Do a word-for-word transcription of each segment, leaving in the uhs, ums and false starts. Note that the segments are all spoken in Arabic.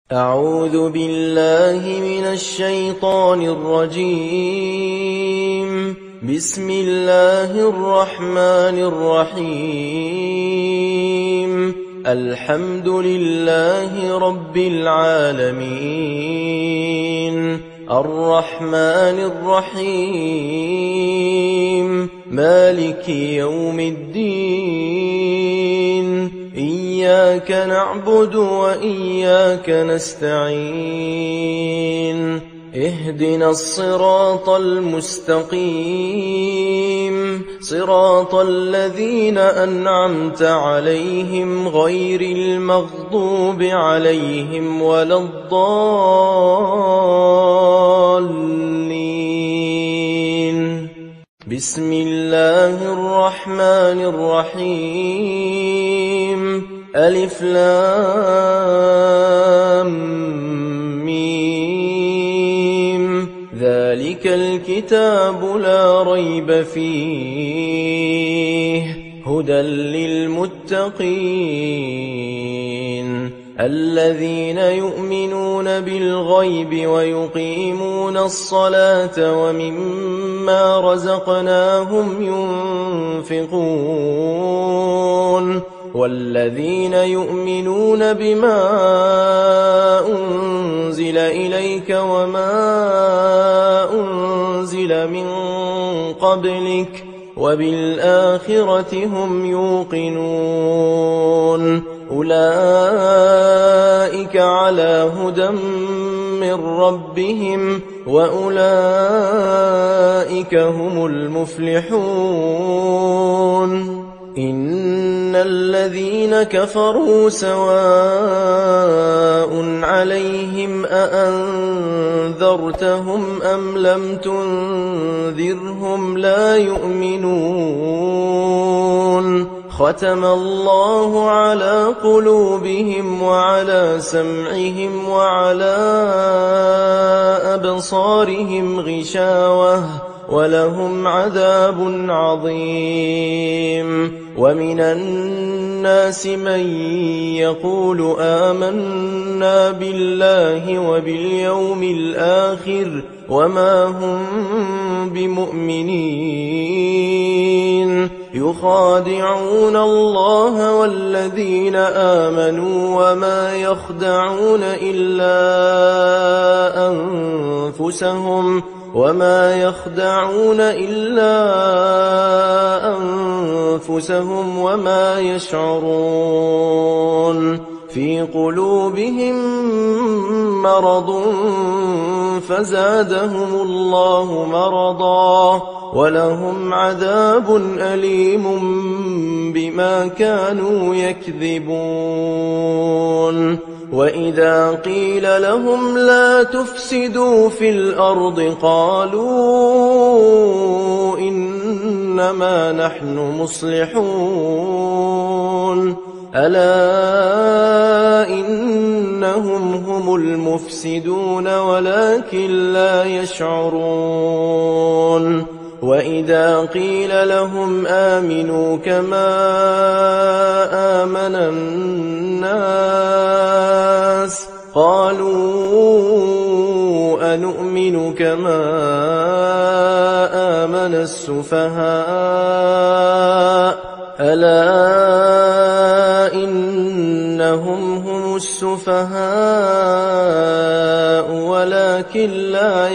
أعوذ بالله من الشيطان الرجيم. بسم الله الرحمن الرحيم. الحمد لله رب العالمين، الرحمن الرحيم، مالك يوم الدين. إياك نعبد وإياك نستعين. اهدنا الصراط المستقيم، صراط الذين أنعمت عليهم غير المغضوب عليهم ولا الضالين. بسم الله الرحمن الرحيم. ألف لام ميم. ذلك الكتاب لا ريب فيه، هدى للمتقين الذين يؤمنون بالغيب ويقيمون الصلاة ومما رزقناهم ينفقون، والذين يؤمنون بما أنزل إليك وما أنزل من قبلك وبالآخرة هم يوقنون. أولئك على هدى من ربهم وأولئك هم المفلحون. إن الذين كفروا سواء عليهم أأنذرتهم أم لم تنذرهم لا يؤمنون. ختم الله على قلوبهم وعلى سمعهم وعلى أبصارهم غشاوة ولهم عذاب عظيم. ومن الناس من يقول آمنا بالله وباليوم الآخر وما هم بمؤمنين، يخادعون الله والذين آمنوا وما يخدعون إلا أنفسهم وما يخدعون إلا أنفسهم وما يشعرون. في قلوبهم مرض فزادهم الله مرضا ولهم عذاب أليم بما كانوا يكذبون. وإذا قيل لهم لا تفسدوا في الأرض قالوا إنما نحن مصلحون. ألا إنهم هم المفسدون ولكن لا يشعرون. وإذا قيل لهم آمنوا كما آمن الناس قالوا أنؤمن كما آمن السفهاء. ألا إنهم هم السفهاء ولكن لا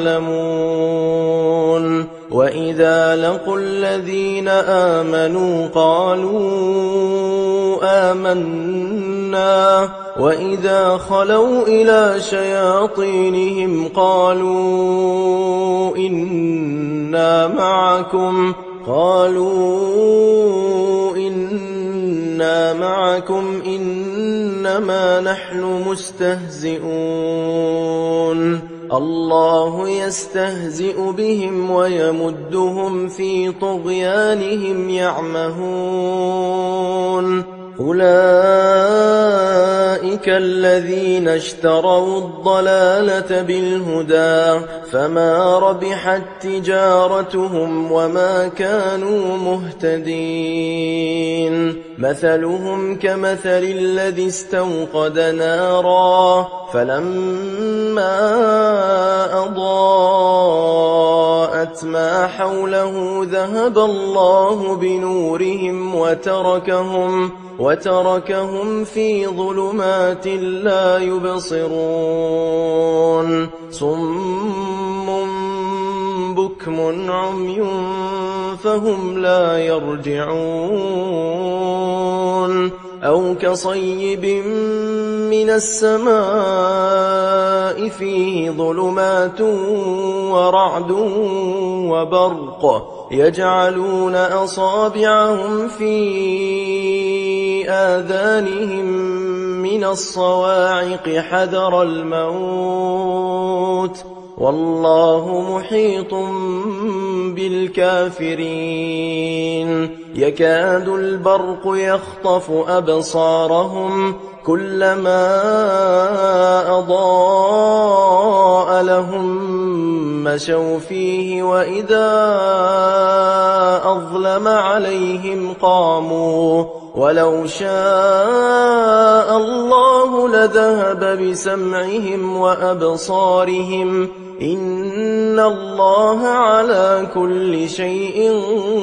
يعلمون. وإذا لقوا الذين آمنوا قالوا آمنا وإذا خلوا إلى شياطينهم قالوا إنا معكم قالوا إنا معكم إنما نحن مستهزئون. الله يستهزئ بهم ويمدهم في طغيانهم يعمهون. أولئك الذين اشتروا الضلالة بالهدى فما ربحت تجارتهم وما كانوا مهتدين مثلهم كمثل الذي استوقد نارا فلما أضاءت ما حوله ذهب الله بنورهم وتركهم وتركهم في ظلمات لا يبصرون صم بكم عمي فهم لا يرجعون أو كصيب من السماء فيه ظلمات ورعد وبرق يجعلون أصابعهم في آذانهم من الصواعق حذر الموت والله محيط بالكافرين يكاد البرق يخطف أبصارهم كلما أضاء لهم مشوا فيه وإذا أظلم عليهم قاموا ولو شاء الله لذهب بسمعهم وأبصارهم إن الله على كل شيء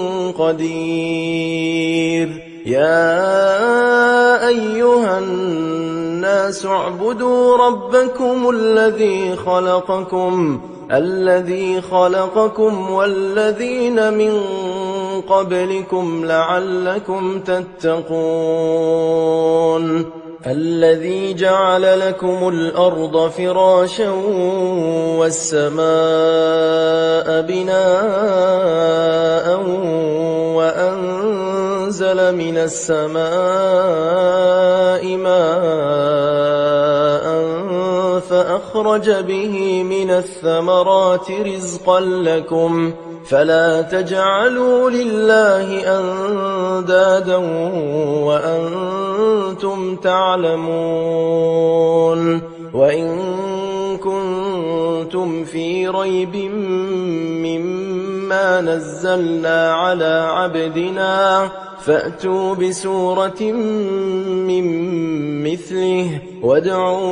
قدير يا أيها الناس اعبدوا ربكم الذي خلقكم الذي خلقكم والذين من قبلكم لعلكم تتقون الذي جعل لكم الأرض فراشا والسماء بناء وأنزل من السماء ماء فأخرج به من الثمرات رزقا لكم فلا تجعلوا لله أندادا وأنتم تعلمون وإن كنتم في ريب مما نزلنا على عبدنا فأتوا بسورة من مثله وادعوا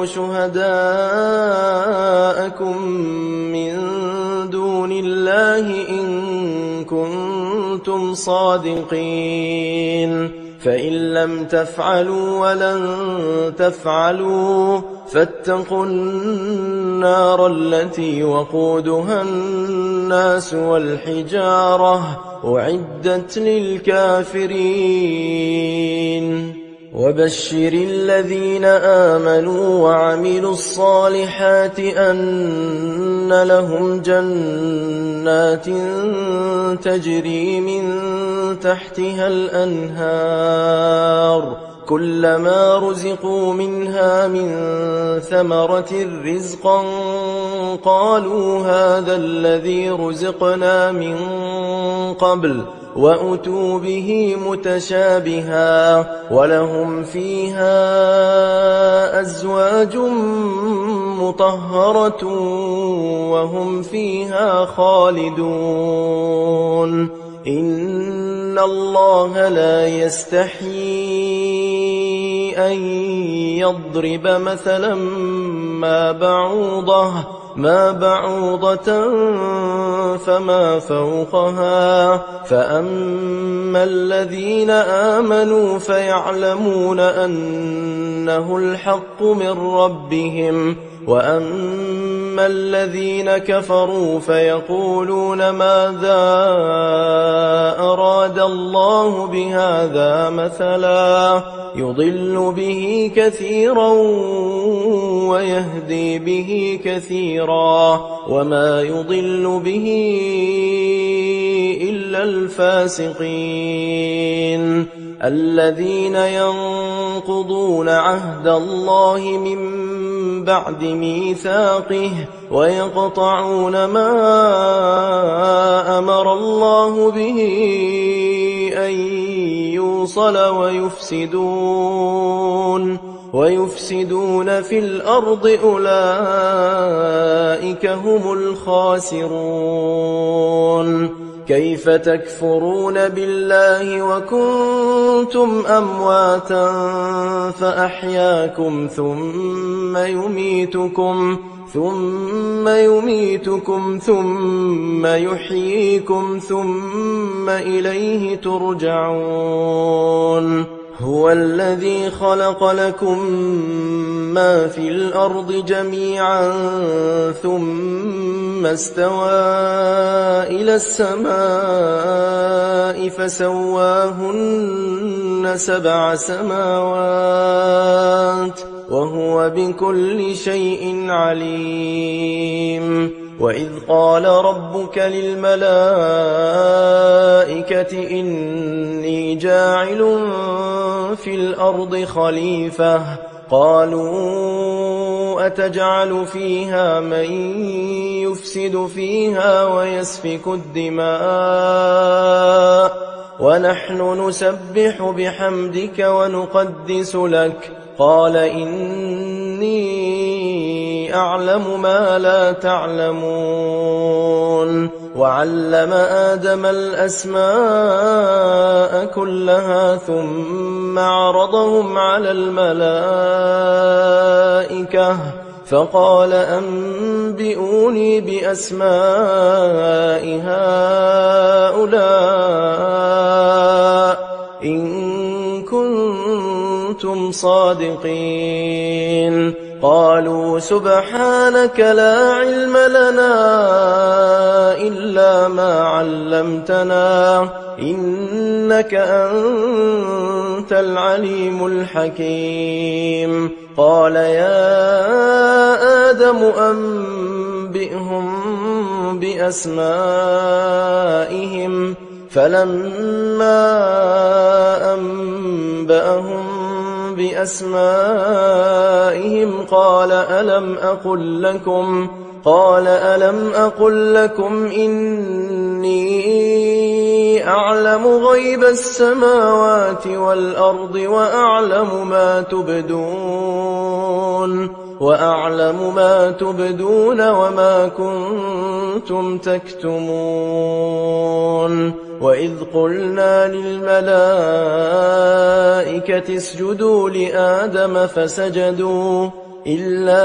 شهداءكم من دون الله إن كنتم صادقين فإن لم تفعلوا ولن تفعلوا فاتقوا النار التي وقودها الناس والحجارة أعدت للكافرين وبشر الذين آمنوا وعملوا الصالحات أن لهم جنات تجري من تحتها الأنهار كلما رزقوا منها من ثمرة رزقا قالوا هذا الذي رزقنا من قبل وأتوا به متشابها ولهم فيها أزواج مطهرة وهم فيها خالدون إن الله لا يستحيي أن يضرب مثلا ما بعوضة ما بعوضة فما فوقها فأما الذين آمنوا فيعلمون أنه الحق من ربهم وأما الذين كفروا فيقولون ماذا أراد الله بهذا مثلا يضل به كثيرا ويهدي به كثيرا وما يضل به إلا الفاسقين الذين ينقضون عهد الله من بعد ميثاقه ويقطعون ما أمر الله به أن يوصل ويفسدون ويفسدون في الأرض أولئك هم الخاسرون كيف تكفرون بالله وكنتم أمواتا فأحياكم ثم يميتكم ثم يميتكم ثم يحييكم ثم إليه ترجعون هو الذي خلق لكم ما في الأرض جميعا ثم استوى إلى السماء فسواهن سبع سماوات وهو بكل شيء عليم وإذ قال ربك للملائكة إني جاعل في الأرض خليفة قالوا أتجعل فيها من يفسد فيها ويسفك الدماء ونحن نسبح بحمدك ونقدس لك قال إني أعلم ما لا تعلمون وعلم آدم الأسماء كلها ثم عرضهم على الملائكة فقال أنبئوني بأسماء هؤلاء إن كنتم صادقين قالوا سبحانك لا علم لنا إلا ما علمتنا إنك أنت العليم الحكيم قال يا آدم أنبئهم بأسمائهم فلما أنبأهم بأسمائهم قال ألم أقل لكم قال ألم أقل لكم إني أعلم غيب السماوات والأرض وأعلم ما تبدون وأعلم ما تبدون وما كنتم تكتمون وإذ قلنا للملائكة اسجدوا لآدم فسجدوا إلا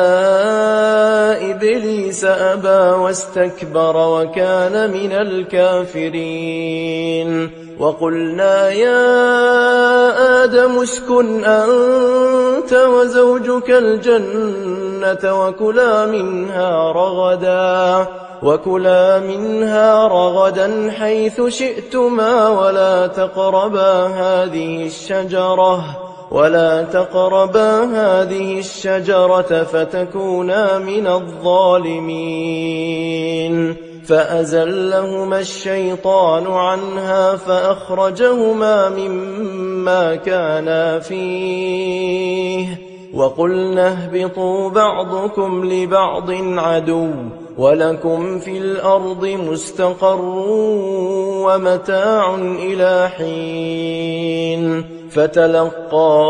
إبليس أبى واستكبر وكان من الكافرين وقلنا يا آدم اسكن أنت وزوجك الجنة وكلا منها رغدا وكلا منها رغدا حيث شئتما ولا تقربا هذه الشجرة ولا تقربا هذه الشجرة فتكونا من الظالمين فأزلهما الشيطان عنها فأخرجهما مما كانا فيه وقلنا اهبطوا بعضكم لبعض عدو ولكم في الأرض مستقر ومتاع إلى حين فتلقى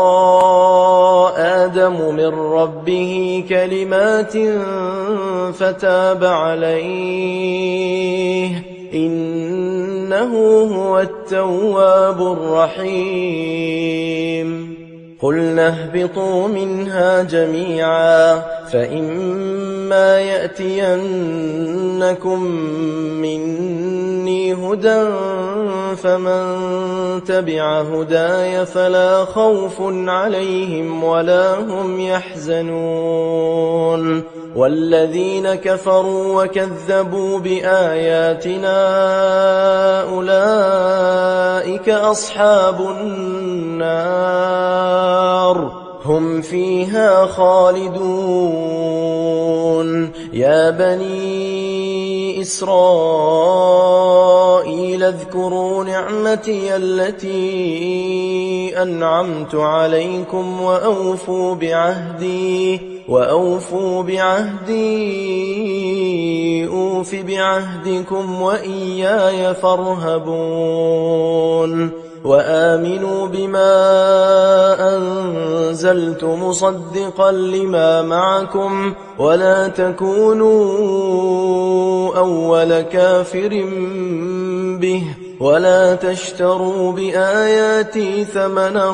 آدم من ربه كلمات فتاب عليه إنه هو التواب الرحيم قلنا اهبطوا منها جميعا فإما يأتينكم مني هدى فمن تبع هداي فلا خوف عليهم ولا هم يحزنون والذين كفروا وكذبوا بآياتنا أولئك أصحاب النار هم فيها خالدون يا بني إسرائيل اذكروا نعمتي التي أنعمت عليكم وأوفوا بعهدي وأوفوا بعهدي أوف بعهدكم وإياي فارهبون وآمنوا بما أنزلت مصدقا لما معكم ولا تكونوا أول كافر به ولا تشتروا بآياتي ثمنا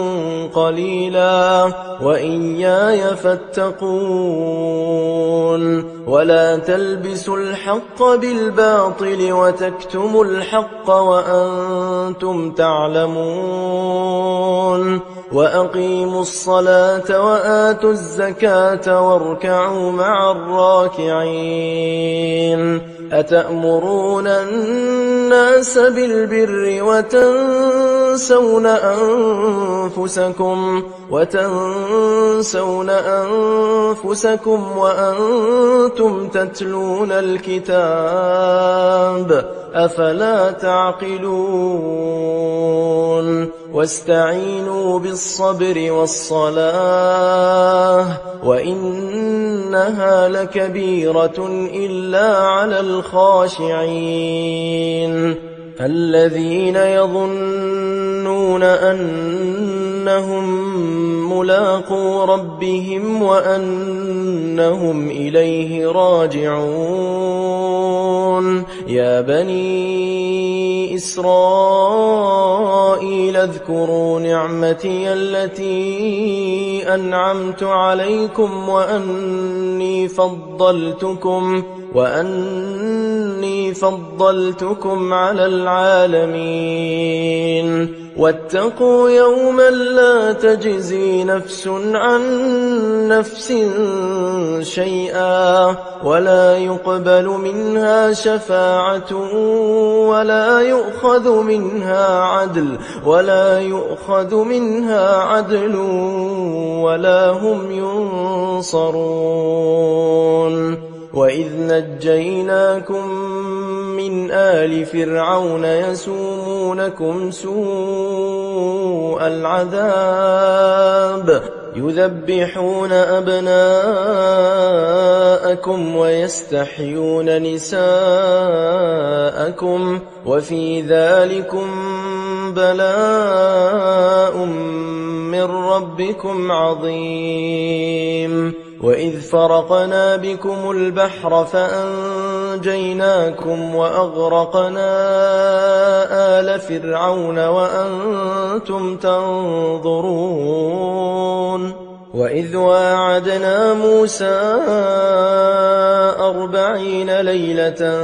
قليلا وإياي فاتقون ولا تلبسوا الحق بالباطل وتكتموا الحق وأنتم تعلمون وأقيموا الصلاة وآتوا الزكاة واركعوا مع الراكعين أتأمرون الناس بالبر وتنسون أنفسكم وتنسون أنفسكم وأنتم تتلون الكتاب أفلا تعقلون واستعينوا بالصبر والصلاة وإنها لكبيرة إلا على الخاشعين الذين يظنون أنهم ملاقو ربهم وأنهم إليه راجعون يا بني إسرائيل اذكروا نعمتي التي أنعمت عليكم وأني فضلتكم وأني فضلتكم على العالمين واتقوا يوما لا تجزي نفس عن نفس شيئا ولا يقبل منها شفاعة ولا يؤخذ منها عدل ولا يؤخذ منها عدل ولا هم ينصرون وإذ نجيناكم من آل فرعون يسومونكم سوء العذاب يذبحون أبناءكم ويستحيون نساءكم وفي ذلكم بلاء من ربكم عظيم وإذ فرقنا بكم البحر فأنجيناكم وأغرقنا آل فرعون وأنتم تنظرون وإذ واعدنا موسى أربعين ليلة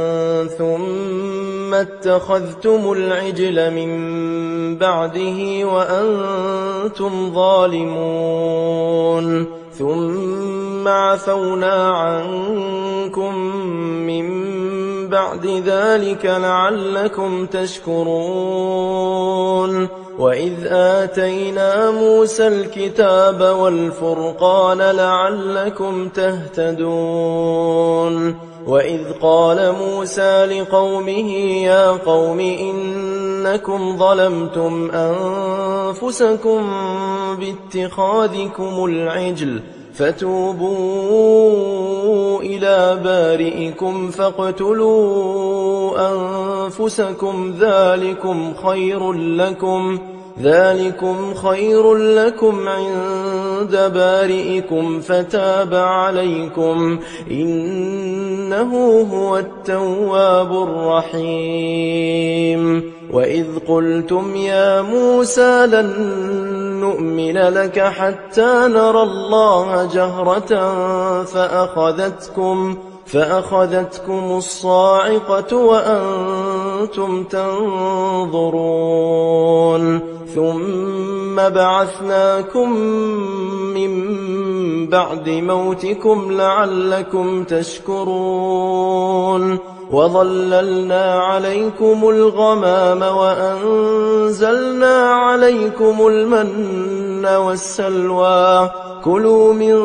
ثم اتخذتم العجل من بعده وأنتم ظالمون ثم عفونا عنكم من بعد ذلك لعلكم تشكرون وإذ آتينا موسى الكتاب والفرقان لعلكم تهتدون وإذ قال موسى لقومه يا قوم إنكم ظلمتم أنفسكم باتخاذكم العجل فتوبوا إلى بارئكم فاقتلوا أنفسكم ذلكم خير لكم ذلكم خير لكم عند بارئكم فتاب عليكم إنه هو التواب الرحيم وإذ قلتم يا موسى لن نؤمن لك حتى نرى الله جهرة فأخذتكم فأخذتكم الصاعقة وأنتم تنظرون ثم بعثناكم من بعد موتكم لعلكم تشكرون وظللنا عليكم الغمام وأنزلنا عليكم المن والسلوى كلوا من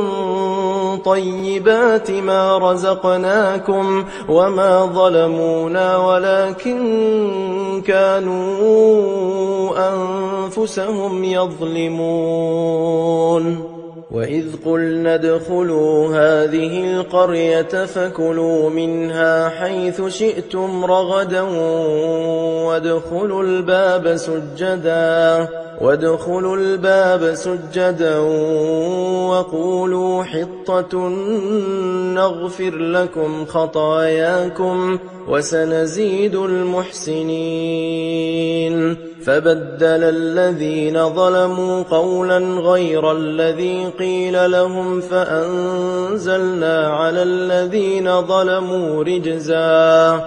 طيبات ما رزقناكم وما ظلمونا ولكن كانوا أنفسهم يظلمون وإذ قلنا ادخلوا هذه القرية فكلوا منها حيث شئتم رغدا وادخلوا الباب سجدا وادخلوا الباب سجدا وقولوا حطة نغفر لكم خطاياكم وسنزيد المحسنين فبدل الذين ظلموا قولا غير الذي قيل لهم فأنزلنا على الذين ظلموا رجزا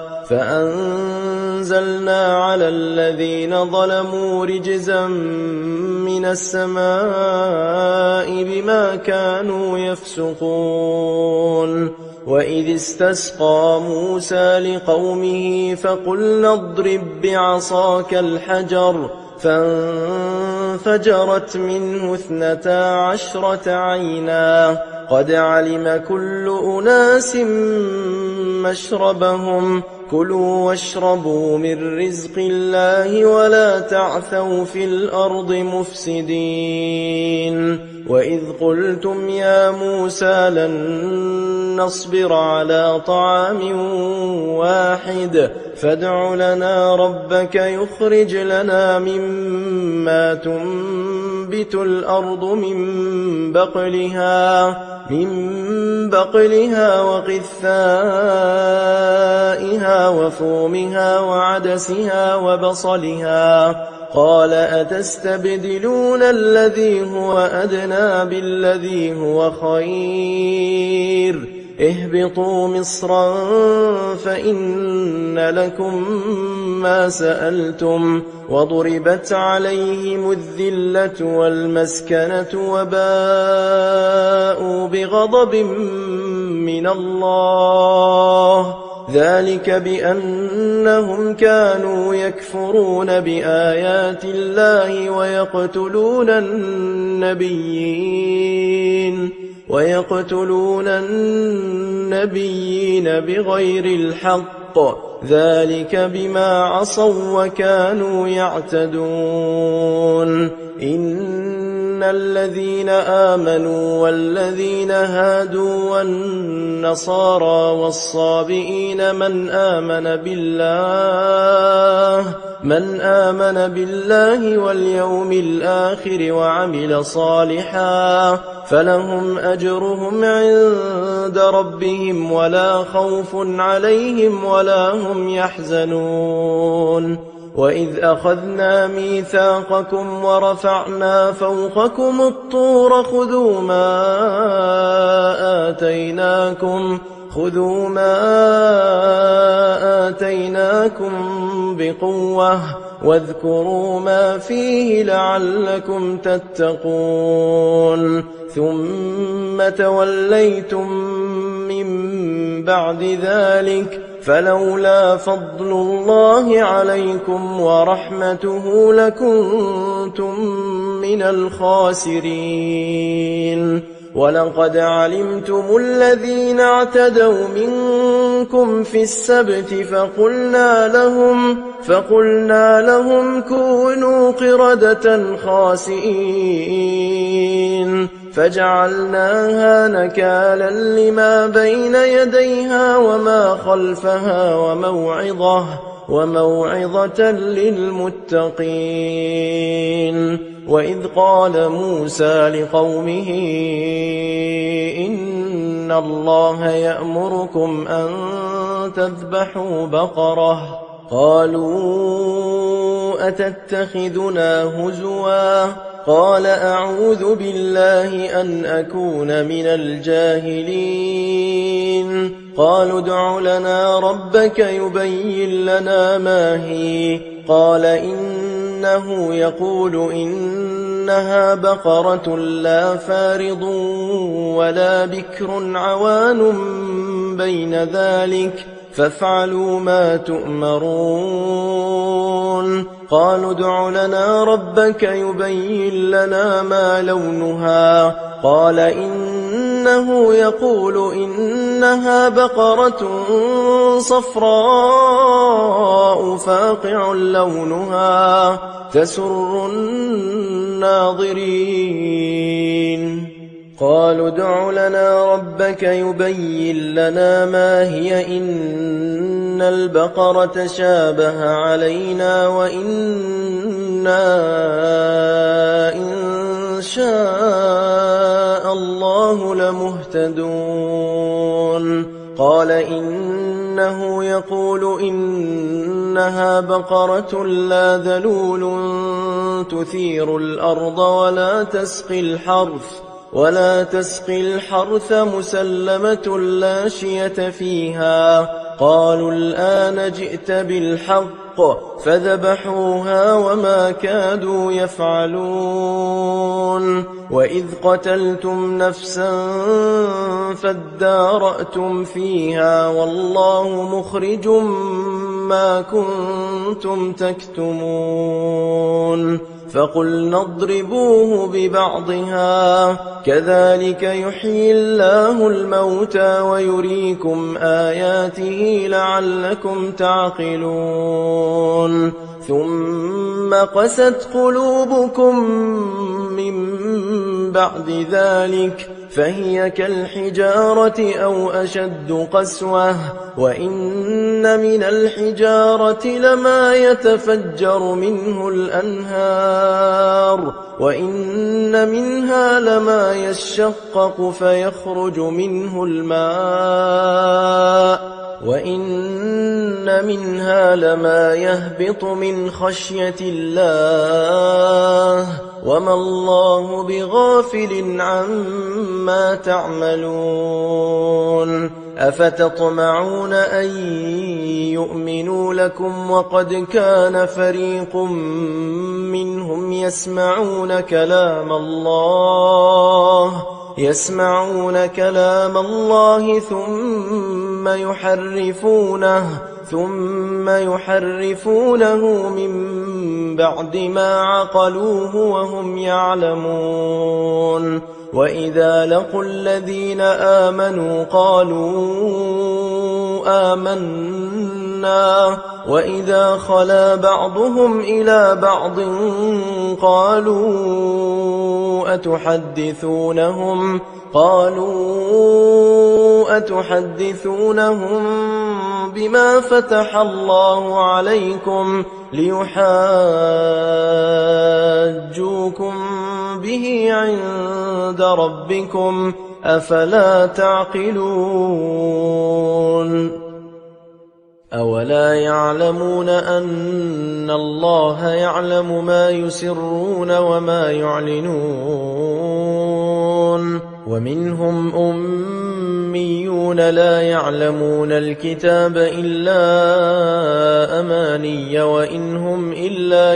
فأنزلنا على الذين ظلموا رجزا من السماء بما كانوا يفسقون وإذ استسقى موسى لقومه فقلنا اضرب بعصاك الحجر فانفجرت منه اثنتا عشرة عينا قد علم كل أناس مشربهم كلوا واشربوا من رزق الله ولا تعثوا في الأرض مفسدين وإذ قلتم يا موسى لن نصبر على طعام واحد فادع لنا ربك يخرج لنا مما تنبت الأرض من بقلها من بقلها وقثائها وفومها وعدسها وبصلها قال أتستبدلون الذي هو أدنى بالذي هو خير اهبطوا مصرا فإن لكم ما سألتم وضربت عليهم الذلة والمسكنة وباءوا بغضب من الله ذلك بأنهم كانوا يكفرون بآيات الله ويقتلون النبيين ويقتلون النبيين بغير الحق ذلك بما عصوا وكانوا يعتدون إن الذين آمنوا والذين هادوا والنصارى والصابئين من آمن بالله من آمن بالله واليوم الآخر وعمل صالحا فلهم أجرهم عند ربهم ولا خوف عليهم ولا هم يحزنون وإذ أخذنا ميثاقكم ورفعنا فوقكم الطور خذوا ما آتيناكم خذوا ما آتيناكم بقوة واذكروا ما فيه لعلكم تتقون ثم توليتم من بعد ذلك فلولا فضل الله عليكم ورحمته لكنتم من الخاسرين ولقد علمتم الذين اعتدوا منكم في السبت فقلنا لهم فقلنا لهم كونوا قردة خاسئين فجعلناها نكالا لما بين يديها وما خلفها وموعظة وموعظة للمتقين وإذ قال موسى لقومه إن الله يأمركم أن تذبحوا بقرة قالوا أتتخذنا هزوا قال أعوذ بالله أن أكون من الجاهلين قالوا ادع لنا ربك يبين لنا ما هي قال إنه يقول إنها بقرة لا فارض ولا بكر عوان بين ذلك فافعلوا ما تؤمرون قالوا ادع لنا ربك يبين لنا ما لونها قال إنه يقول إنها بقرة صفراء فاقع لونها تسر الناظرين قالوا ادع لنا ربك يبين لنا ما هي إن البقرة شابه علينا وإنا إن شاء الله لمهتدون قال إنه يقول إنها بقرة لا ذلول تثير الأرض ولا تسقي الحرث ولا تسقي الحرث مسلمة لا شية فيها قالوا الآن جئت بالحق فذبحوها وما كادوا يفعلون وإذ قتلتم نفسا فادارأتم فيها والله مخرج ما كنتم تكتمون فقلنا اضربوه ببعضها كذلك يحيي الله الموتى ويريكم آياته لعلكم تعقلون ثم قست قلوبكم من بعد ذلك فهي كالحجارة أو أشد قسوة وإن من الحجارة لما يتفجر منه الأنهار وإن منها لما يشقق فيخرج منه الماء وإن منها لما يهبط من خشية الله وما الله بغافل عما تعملون أفتطمعون أن يؤمنوا لكم وقد كان فريق منهم يسمعون كلام الله يسمعون كلام الله ثم يحرفونه ثم يحرفونه من بعد ما عقلوه وهم يعلمون وإذا لقوا الذين آمنوا قالوا آمنا وإذا خلا بعضهم إلى بعض قالوا أتحدثونهم قالوا أتحدثونهم بما فتح الله عليكم ليحاجوكم به عند ربكم أفلا تعقلون أولا يعلمون أن الله يعلم ما يسرون وما يعلنون ومنهم أميون لا يعلمون الكتاب إلا أماني وإنهم إلا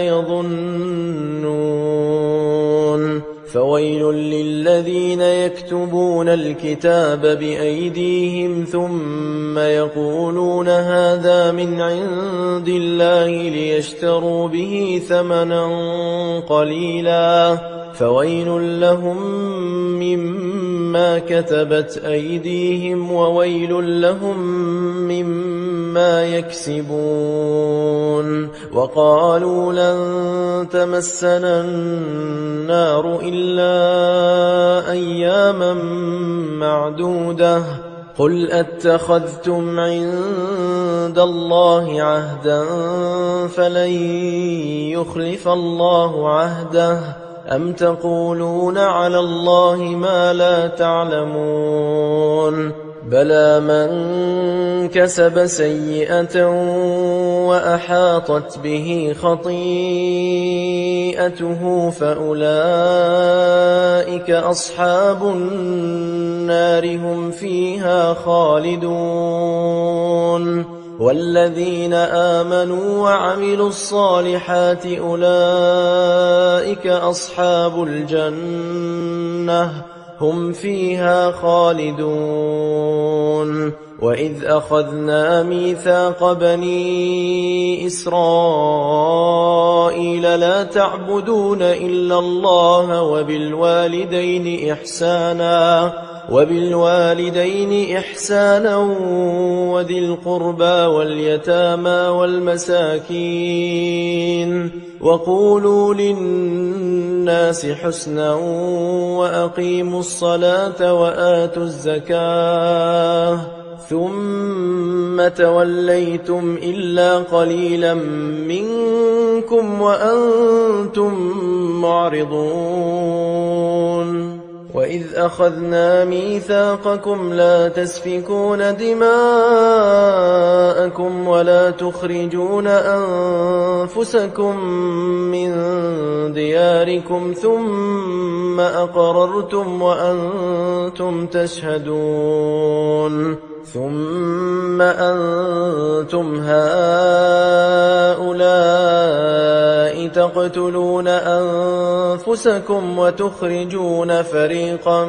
يظنون فويل للذين يكتبون الكتاب بأيديهم ثم يقولون هذا من عند الله ليشتروا به ثمنا قليلا فويل لهم مما كتبت أيديهم وويل لهم مما يكسبون وقالوا لن تمسنا النار إلا أياما معدودة قل أتخذتم عند الله عهدا فلن يخلف الله عهده أم تقولون على الله ما لا تعلمون بلى من كسب سيئة وأحاطت به خطيئته فأولئك أصحاب النار هم فيها خالدون والذين آمنوا وعملوا الصالحات أولئك أصحاب الجنة هم فيها خالدون وإذ أخذنا ميثاق بني إسرائيل لا تعبدون إلا الله وبالوالدين إحسانا وبالوالدين إحسانا وذي القربى واليتامى والمساكين وقولوا للناس حسنا وأقيموا الصلاة وآتوا الزكاة ثم توليتم إلا قليلا منكم وأنتم معرضون وإذ أخذنا ميثاقكم لا تسفكون دماءكم ولا تخرجون أنفسكم من دياركم ثم أقررتم وأنتم تشهدون ثم أنتم هؤلاء تقتلون أنفسكم وتخرجون فريقا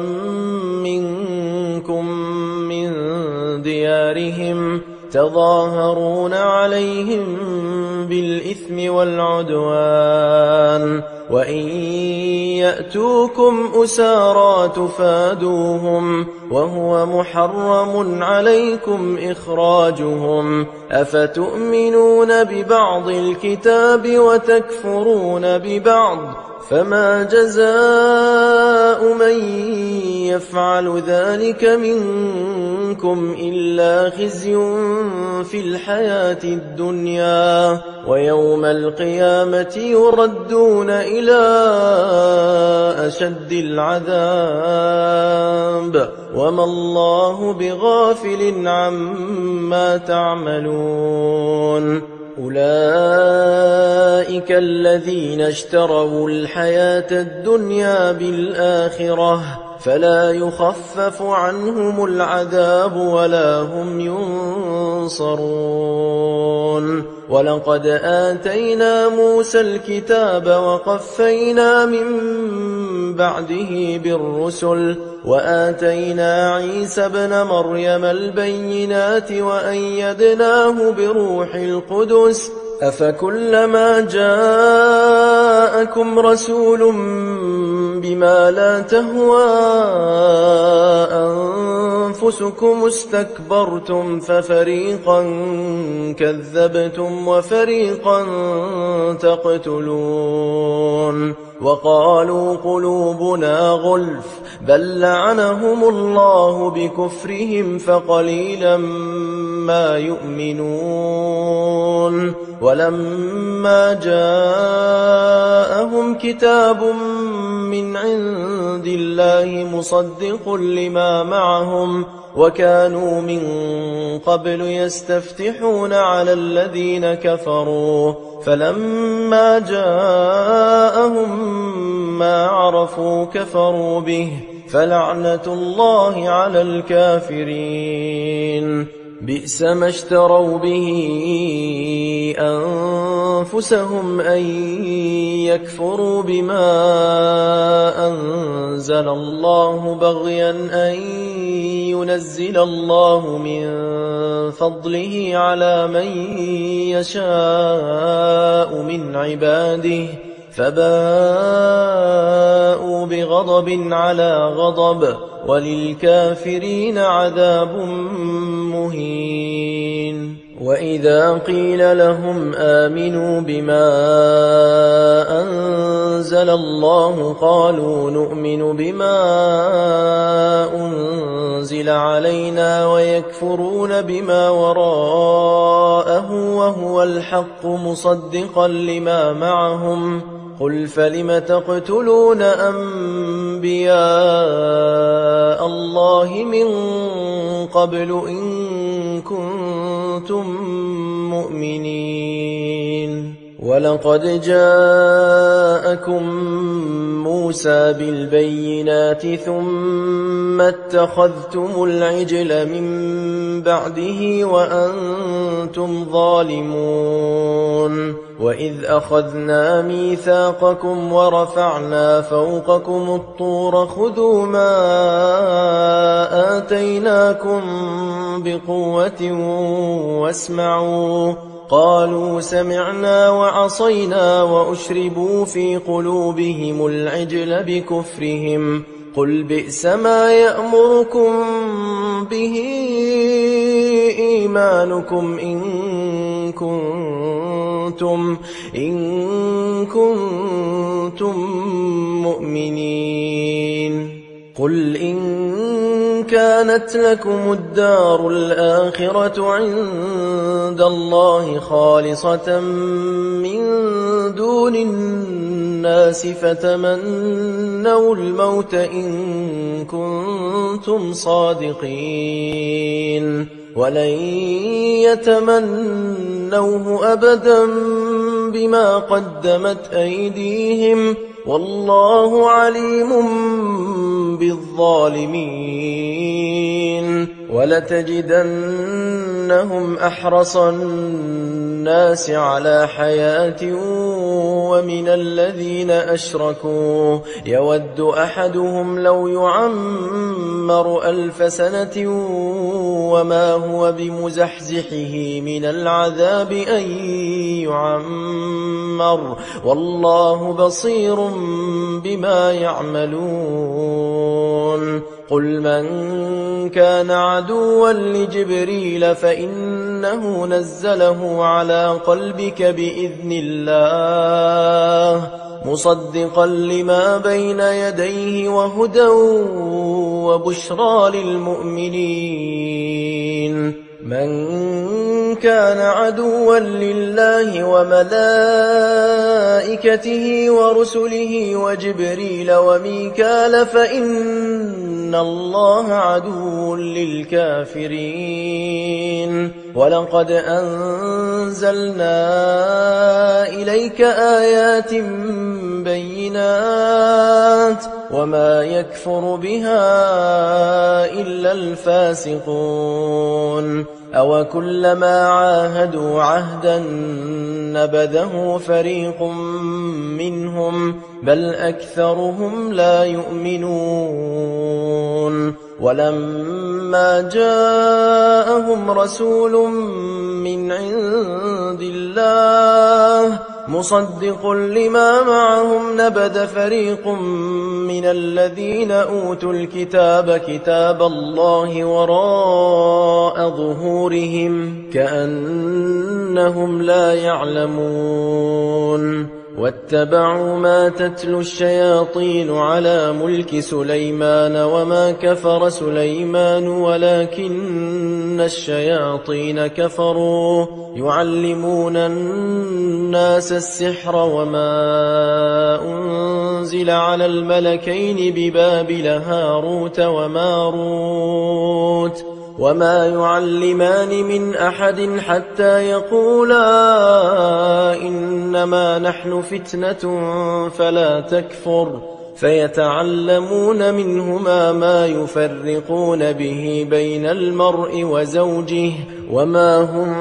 منكم من ديارهم تظاهرون عليهم بالإثم والعدوان وإن يأتوكم أسارى تفادوهم وهو محرم عليكم إخراجهم أفتؤمنون ببعض الكتاب وتكفرون ببعض فما جزاء من يفعل ذلك منكم إلا خزي في الحياة الدنيا ويوم القيامة يردون إلى أشد العذاب وما الله بغافل عما تعملون أولئك الذين اشتروا الحياة الدنيا بالآخرة فلا يخفف عنهم العذاب ولا هم ينصرون ولقد آتينا موسى الكتاب وقفينا من بعده بالرسل وآتينا عيسى ابن مريم البينات وأيدناه بروح القدس أفكلما جاءكم رسول بما لا تهوى أنفسكم استكبرتم ففريقا كذبتم وفريقا تقتلون وقالوا قلوبنا غلف بل لعنهم الله بكفرهم فقليلا ما يؤمنون ولما جاءهم كتاب من عند الله مصدق لما معهم وكانوا من قبل يستفتحون على الذين كفروا فلما جاءهم ما عرفوا كفروا به فلعنة الله على الكافرين بئس ما اشتروا به أنفسهم أن يكفروا بما أنزل الله بغيا أن ينزل الله من فضله على من يشاء من عباده فباءوا بغضب على غضب وللكافرين عذاب مهين وإذا قيل لهم آمنوا بما أنزل الله قالوا نؤمن بما أنزل علينا ويكفرون بما وراءه وهو الحق مصدقا لما معهم قل فلم تقتلون أنبياء الله من قبل إن كنتم مؤمنين ولقد جاءكم موسى بالبينات ثم اتخذتم العجل من بعده وأنتم ظالمون وإذ أخذنا ميثاقكم ورفعنا فوقكم الطور خذوا ما آتيناكم بقوة واسمعوا قالوا سمعنا وعصينا وأشربوا في قلوبهم العجل بكفرهم قل بئس ما يأمركم به إيمانكم إن كنتم, إن كنتم مؤمنين قل إن كانت لكم الدار الآخرة عند الله خالصة من دون الناس فتمنوا الموت إن كنتم صادقين ولن يتمنوه أبدا بما قدمت أيديهم والله عليم بالظالمين ولتجدنهم أحرص الناس على حياة ومن الذين أشركوا يود أحدهم لو يعمر ألف سنة وما هو بمزحزحه من العذاب أن يعمر والله بصير بما يعملون قل من كان عدوا لجبريل فإنه نزله على قلبك بإذن الله مصدقا لما بين يديه وهدى وبشرى للمؤمنين من كان عدوا لله وملائكته ورسله وجبريل وميكال فإن الله عدو للكافرين ولقد أنزلنا إليك آيات بينات وما يكفر بها إلا الفاسقون أو كلما عاهدوا عهدا نبذه فريق منهم بل أكثرهم لا يؤمنون ولما جاءهم رسول من عند الله مصدق لما معهم نبذ فريق من الذين أوتوا الكتاب كتاب الله وراء ظهورهم كأنهم لا يعلمون واتبعوا ما تتلو الشياطين على ملك سليمان وما كفر سليمان ولكن الشياطين كفروا يعلمون الناس السحر وما أنزل على الملكين ببابل هاروت وماروت وما يعلمان من أحد حتى يقولا إنما نحن فتنة فلا تكفر فيتعلمون منهما ما يفرقون به بين المرء وزوجه وما هم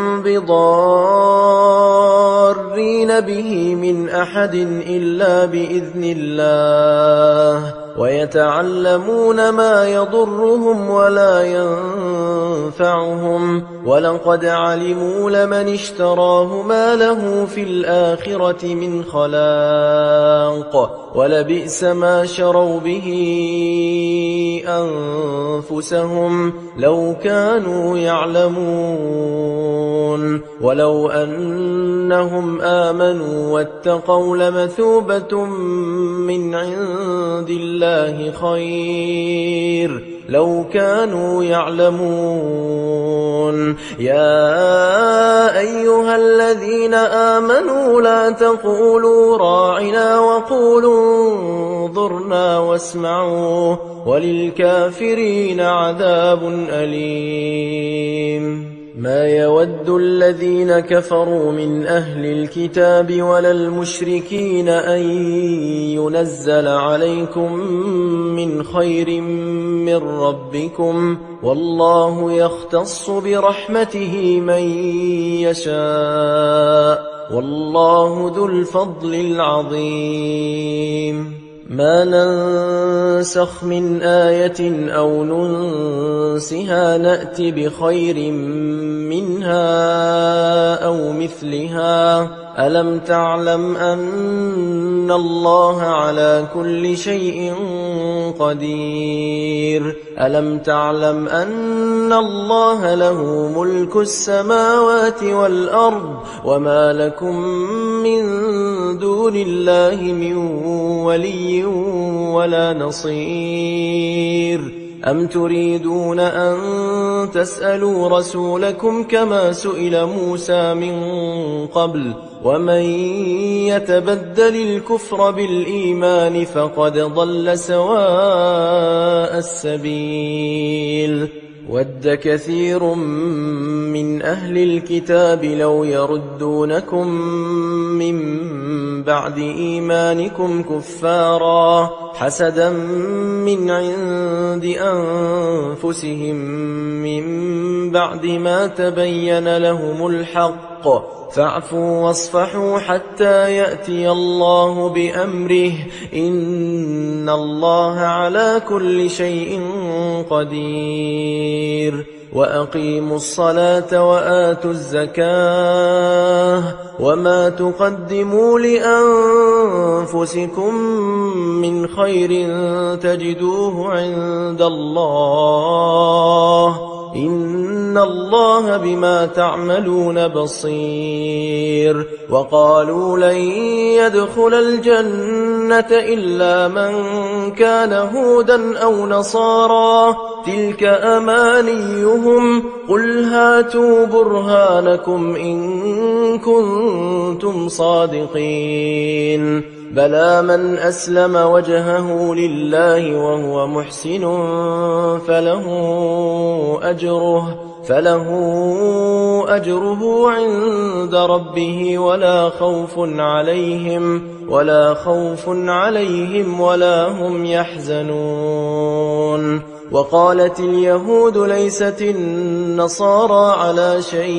بضارين به من أحد إلا بإذن الله ويتعلمون ما يضرهم ولا ينفعهم ولقد علموا لمن اشتراه ما له في الآخرة من خلاق ولبئس ما شروا به أنفسهم لو كانوا يعلمون ولو أنهم آمنوا واتقوا لمثوبة من عند الله خير لو كانوا يعلمون يا أيها الذين آمنوا لا تقولوا راعنا وقولوا انظرنا واسمعوا وللكافرين عذاب أليم ما يود الذين كفروا من أهل الكتاب ولا المشركين أن ينزل عليكم من خير من ربكم والله يختص برحمته من يشاء والله ذو الفضل العظيم. ما ننسخ من آية أو ننسها نأت بخير منها أو مثلها. ألم تعلم أن الله على كل شيء قدير؟ ألم تعلم أن الله له ملك السماوات والأرض وما لكم من دون الله من ولي ولا نصير؟ أم تريدون أن تسألوا رسولكم كما سئل موسى من قبل؟ ومن يتبدل الكفر بالإيمان فقد ضل سواء السبيل. ود كثير من أهل الكتاب لو يردونكم من بعد إيمانكم كفارا حسدا من عند أنفسهم من بعد ما تبين لهم الحق فاعفوا واصفحوا حتى يأتي الله بأمره إن الله على كل شيء قدير. وأقيموا الصلاة وآتوا الزكاة وما تقدموا لأنفسكم من خير تجدوه عند الله إن الله بما تعملون بصير. وقالوا لن يدخل الجنة إلا من كان هودا أو نصارى تلك أمانيهم قل هاتوا برهانكم إن كنتم صادقين. بلى من أسلم وجهه لله وهو محسن فله أجره فله أجره عند ربه ولا خوف عليهم ولا خوف عليهم ولا هم يحزنون. وقالت اليهود ليست النصارى على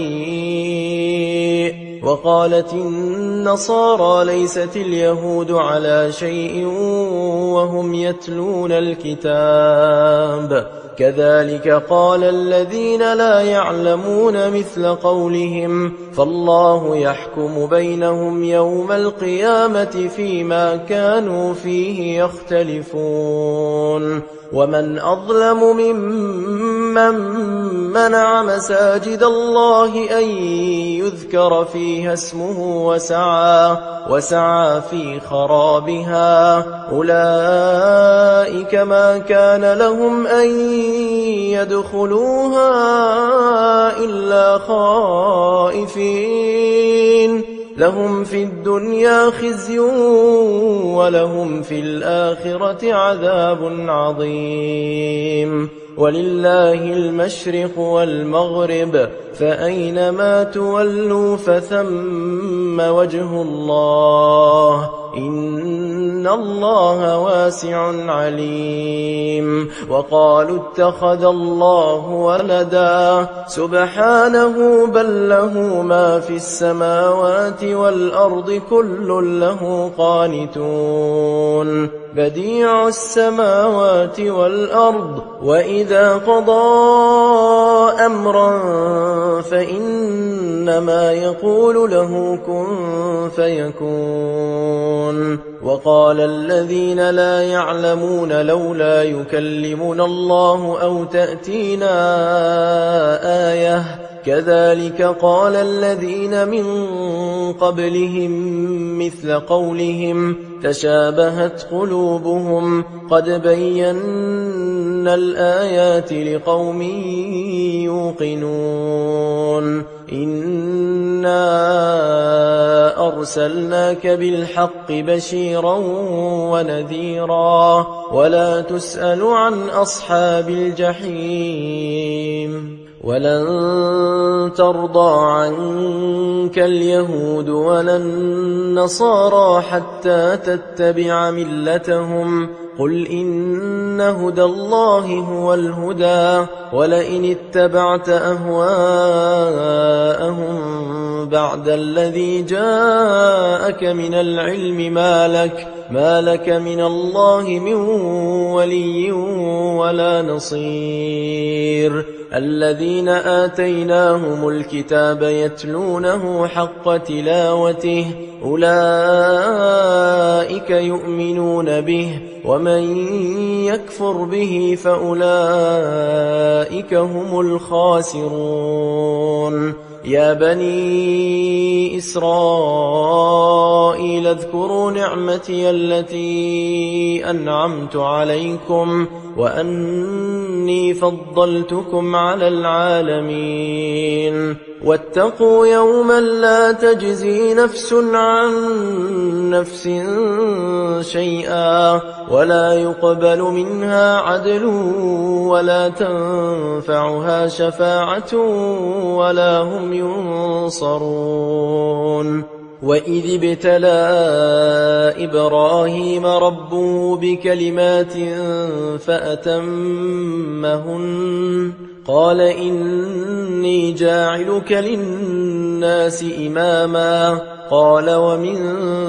شيء وقالت النصارى ليست اليهود على شيء وهم يتلون الكتاب كذلك قال الذين لا يعلمون مثل قولهم فالله يحكم بينهم يوم القيامة فيما كانوا فيه يختلفون. ومن أظلم ممن منع مساجد الله أن يذكر فيها اسمه وسعى, وسعى في خرابها أولئك ما كان لهم أن يدخلوها إلا خائفين لهم في الدنيا خزي ولهم في الآخرة عذاب عظيم. ولله المشرق والمغرب فأينما تولوا فثم وجه الله إن الله واسع عليم. وقالوا اتخذ الله ولدا سبحانه بل له ما في السماوات والأرض كل له قانتون بديع السماوات والأرض وإذا قضى أمرا فإنما يقول له كن فيكون. وقال الذين لا يعلمون لولا يكلمنا الله أو تأتينا آية كذلك قال الذين من قبلهم مثل قولهم تشابهت قلوبهم قد بينا الآيات لقوم يوقنون. إنا أرسلناك بالحق بشيرا ونذيرا ولا تسأل عن أصحاب الجحيم. ولن ترضى عنك اليهود ولا النصارى حتى تتبع ملتهم قل إن هدى الله هو الهدى ولئن اتبعت أهواءهم بعد الذي جاءك من العلم ما لك, ما لك من الله من ولي ولا نصير. الذين آتيناهم الكتاب يتلونه حق تلاوته أولئك يؤمنون به ومن يكفر به فأولئك هم الخاسرون. يا بني إسرائيل اذكروا نعمتي التي أنعمت عليكم وأني فضلتكم على العالمين. واتقوا يوما لا تجزي نفس عن نفس شيئا ولا يقبل منها عدل ولا تنفعها شفاعة ولا هم ينصرون. وإذ ابتلى إبراهيم ربه بكلمات فأتمهن قال إني جاعلك للناس إماما قال ومن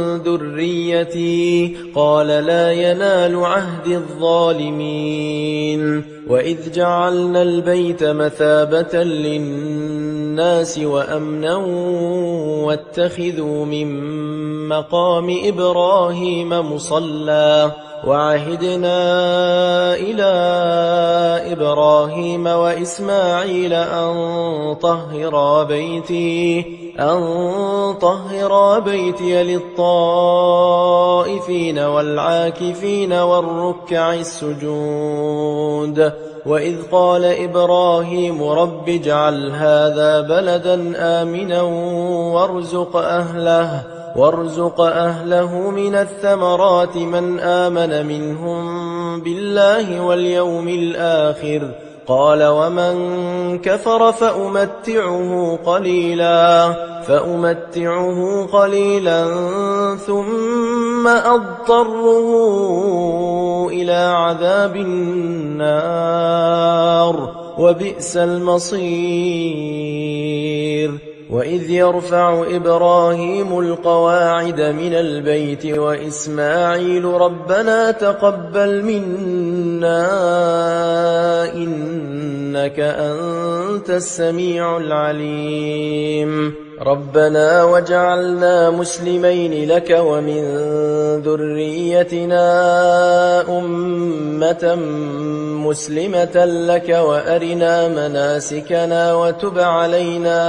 ذريتي قال لا ينال عهد الظالمين. وإذ جعلنا البيت مثابة للناس وأمنا واتخذوا من مقام إبراهيم مصلى وعهدنا إلى إبراهيم وإسماعيل أن طهرا بيتي أن طهرا بيتي للطائفين والعاكفين والركع السجود. وإذ قال إبراهيم رب اجعل هذا بلدا آمنا وارزق أهله وارزق أهله من الثمرات من آمن منهم بالله واليوم الآخر قال ومن كفر فأمتعه قليلا فأمتعه قليلا ثم أضطره إلى عذاب النار وبئس المصير. وإذ يرفع إبراهيم القواعد من البيت وإسماعيل ربنا تقبل منا إنك أنت السميع العليم. ربنا وجعلنا مسلمين لك ومن ذريتنا أمة مسلمة لك وأرنا مناسكنا وتب علينا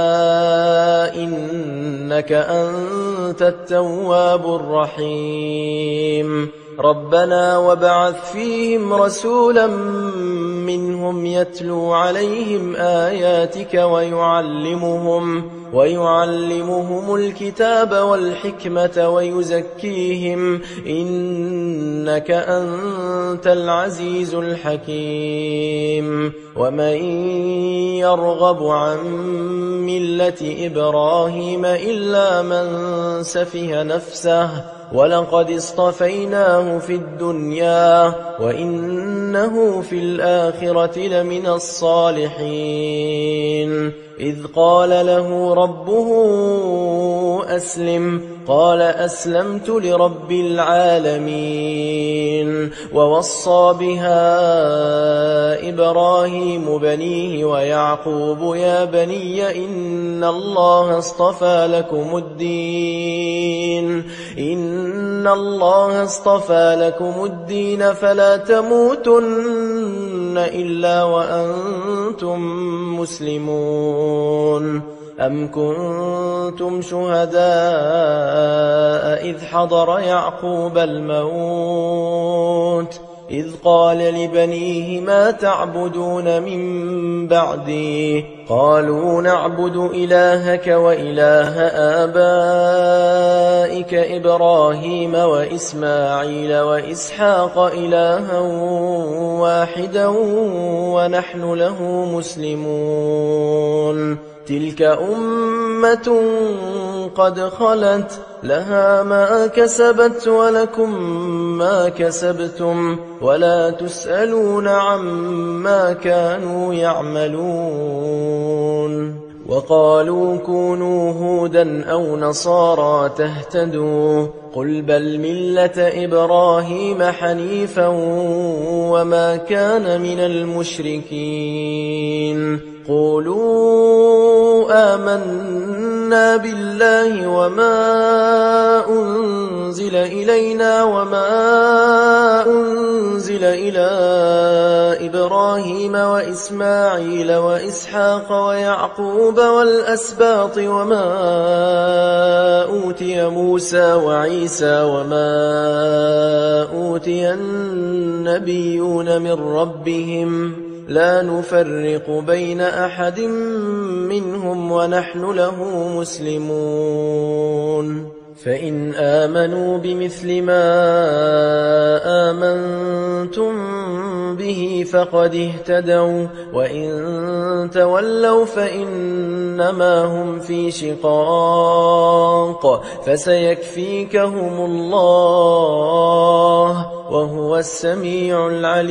إنك أنت التواب الرحيم. ربنا وابعث فيهم رسولا منهم يتلو عليهم آياتك ويعلمهم ويعلمهم الكتاب والحكمة ويزكيهم إنك أنت العزيز الحكيم. ومن يرغب عن ملة إبراهيم إلا من سفه نفسه ولقد اصطفيناه في الدنيا وإنه في الآخرة لمن الصالحين. إذ قال له ربه أسلم قال أسلمت لرب العالمين. ووصى بها إبراهيم بنيه ويعقوب يا بني إن الله اصطفى لكم الدين إن الله اصطفى لكم الدين فلا تموتن إلا وأنتم مسلمون. أم كنتم شهداء إذ حضر يعقوب الموت إذ قال لبنيه ما تعبدون من بعدي قالوا نعبد إلهك وإله آبائك إبراهيم وإسماعيل وإسحاق إلها واحدا ونحن له مسلمون. تلك أمة قد خلت لها ما كسبت ولكم ما كسبتم ولا تسألون عما كانوا يعملون وقالوا كونوا هودا أو نصارى تهتدوا قل بل ملة إبراهيم حنيفا وما كان من المشركين قولوا آمنا بالله وما أنزل إلينا وما أنزل إلى إبراهيم وإسماعيل وإسحاق ويعقوب والأسباط وما أوتي موسى وعيسى وما أوتي النبيون من ربهم لا نفرق بين أحد منهم ونحن له مسلمون فإن آمنوا بمثل ما آمنتم به فقد اهتدوا وإن تولوا فإنما هم في شقاق فسيكفيكهم الله وهو السميع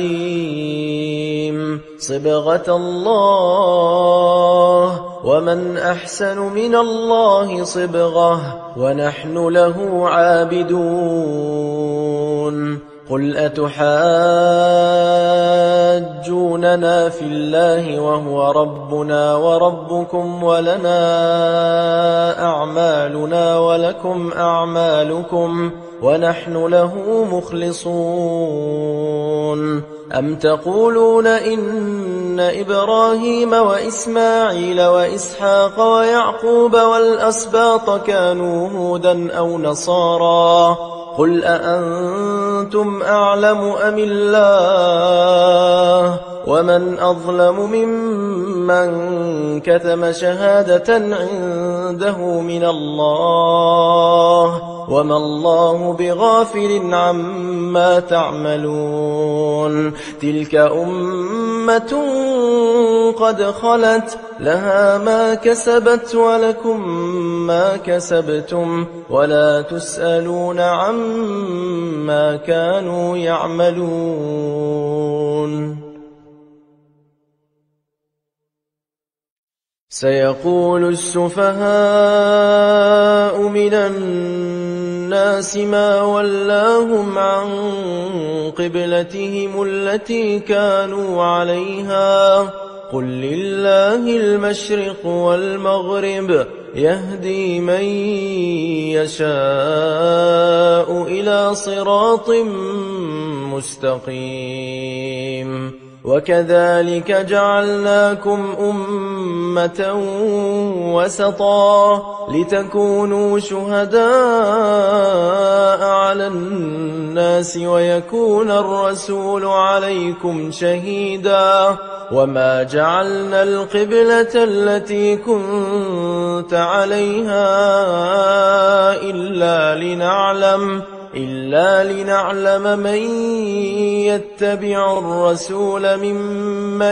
العليم صبغة الله ومن أحسن من الله صبغة ونحن له عابدون قل أتحاجوننا في الله وهو ربنا وربكم ولنا أعمالنا ولكم أعمالكم ونحن له مخلصون أم تقولون إن إبراهيم وإسماعيل وإسحاق ويعقوب والأسباط كانوا هودا أو نصارى قل أأنتم أعلم أم الله ومن أظلم ممن كتم شهادة عنده من الله وما الله بغافل عما تعملون تلك أمة قد خلت لها ما كسبت ولكم ما كسبتم ولا تسألون عما كانوا يعملون سيقول السفهاء من الناس ما ولاهم عن قبلتهم التي كانوا عليها قل لله المشرق والمغرب يهدي من يشاء إلى صراط مستقيم وكذلك جعلناكم أمة وسطا لتكونوا شهداء على الناس ويكون الرسول عليكم شهيدا وما جعلنا القبلة التي كنت عليها إلا لنعلم إلا لنعلم من يتبع الرسول ممن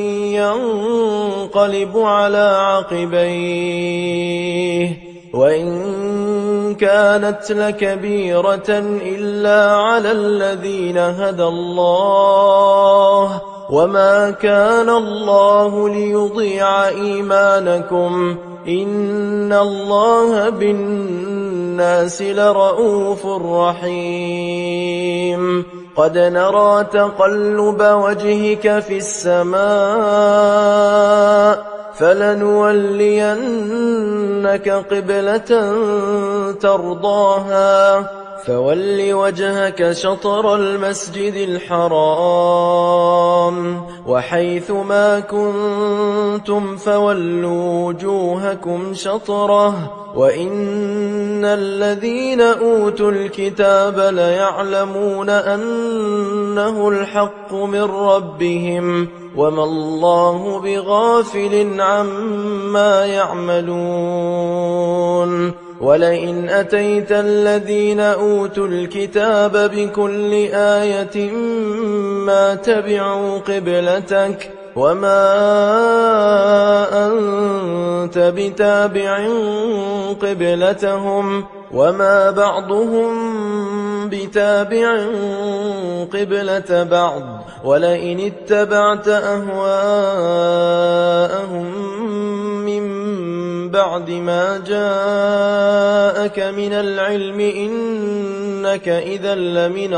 ينقلب على عقبيه وإن كانت لكبيرة إلا على الذين هدى الله وما كان الله ليضيع إيمانكم إن الله بالناس لرؤوف رحيم قد نرى تقلب وجهك في السماء فلنولينك قبلة ترضاها فول وجهك شطر المسجد الحرام وحيث ما كنتم فولوا وجوهكم شطره وإن الذين أوتوا الكتاب ليعلمون أنه الحق من ربهم وما الله بغافل عما يعملون ولئن أتيت الذين أوتوا الكتاب بكل آية ما تبعوا قبلتك وما كنت بتابع قبلتهم وما بعضهم بتابع قبلة بعض ولئن اتبعت أهواءهم من بعد ما جاءك من العلم إنك إذا لمن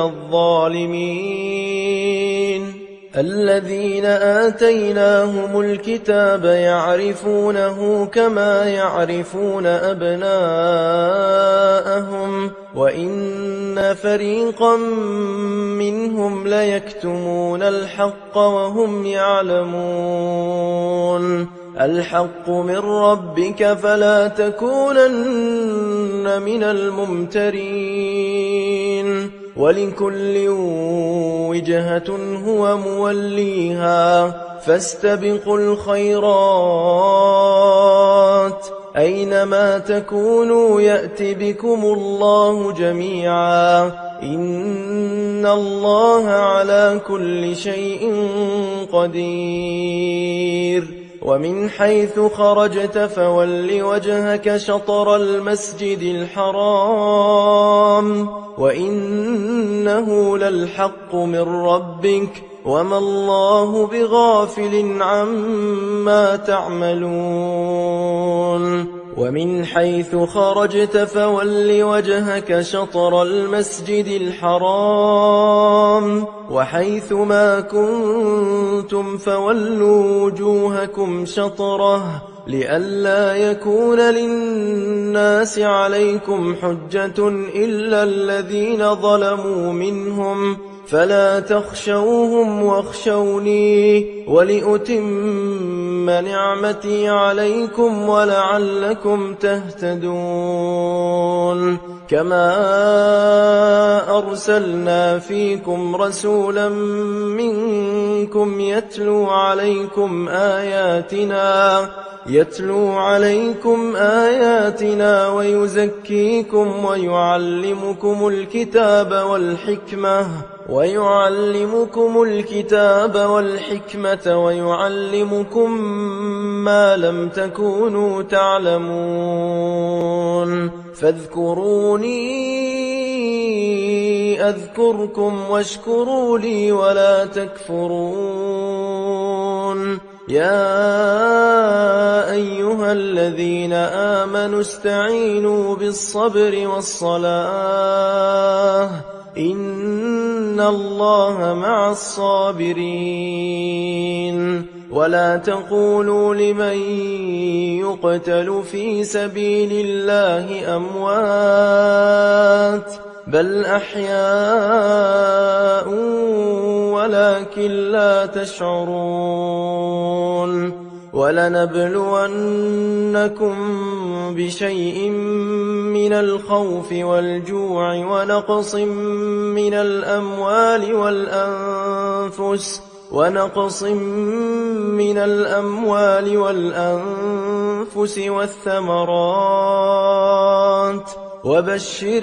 الظالمين الذين آتيناهم الكتاب يعرفونه كما يعرفون أبناءهم وإن فريقا منهم ليكتمون الحق وهم يعلمون الحق من ربك فلا تكونن من الممترين ولكل وجهة هو موليها فاستبقوا الخيرات أينما تكونوا يأت بكم الله جميعا إن الله على كل شيء قدير ومن حيث خرجت فول وجهك شطر المسجد الحرام وإنه للحق من ربك وما الله بغافل عما تعملون ومن حيث خرجت فول وجهك شطر المسجد الحرام وحيث ما كنتم فولوا وجوهكم شطره لئلا يكون للناس عليكم حجة إلا الذين ظلموا منهم فلا تخشوهم واخشوني ولأتم نعمتي عليكم ولعلكم تهتدون كما أرسلنا فيكم رسولا منكم يتلو عليكم آياتنا يتلو عليكم آياتنا ويزكيكم ويعلمكم الكتاب والحكمة ويعلمكم الكتاب والحكمة ويعلمكم ما لم تكونوا تعلمون فاذكروني أذكركم واشكروا لي ولا تكفرون يا أيها الذين آمنوا استعينوا بالصبر والصلاة إن الله مع الصابرين ولا تقولوا لمن يقتل في سبيل الله أموات بل أحياء ولكن لا تشعرون ولنبلونكم بشيء من الخوف والجوع ونقص من الأموال والأنفس ونقص من الأموال والأنفس والثمرات وبشر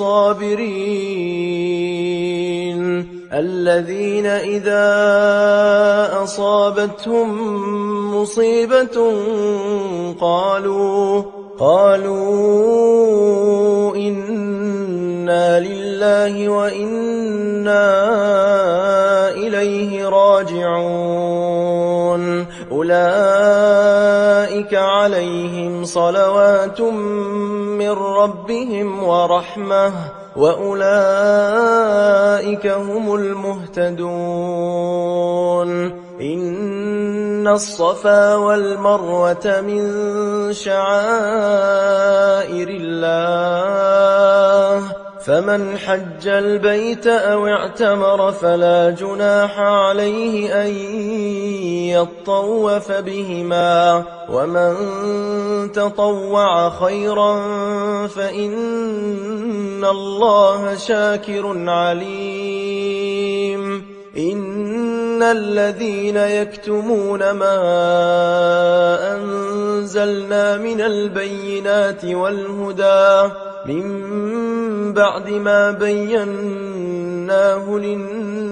الصابرين الذين إذا أصابتهم مصيبة قالوا قالوا إنا لله وإنا إليه راجعون أولئك عليهم صلوات من ربهم ورحمة وأولئك هم المهتدون إن الصفا والمروة من شعائر الله فمن حج البيت أو اعتمر فلا جناح عليه أن يطوف بهما ومن تطوع خيرا فإن الله شاكر عليم إن الذين يكتمون ما أنزلنا من البينات والهدى من بعد ما بيناه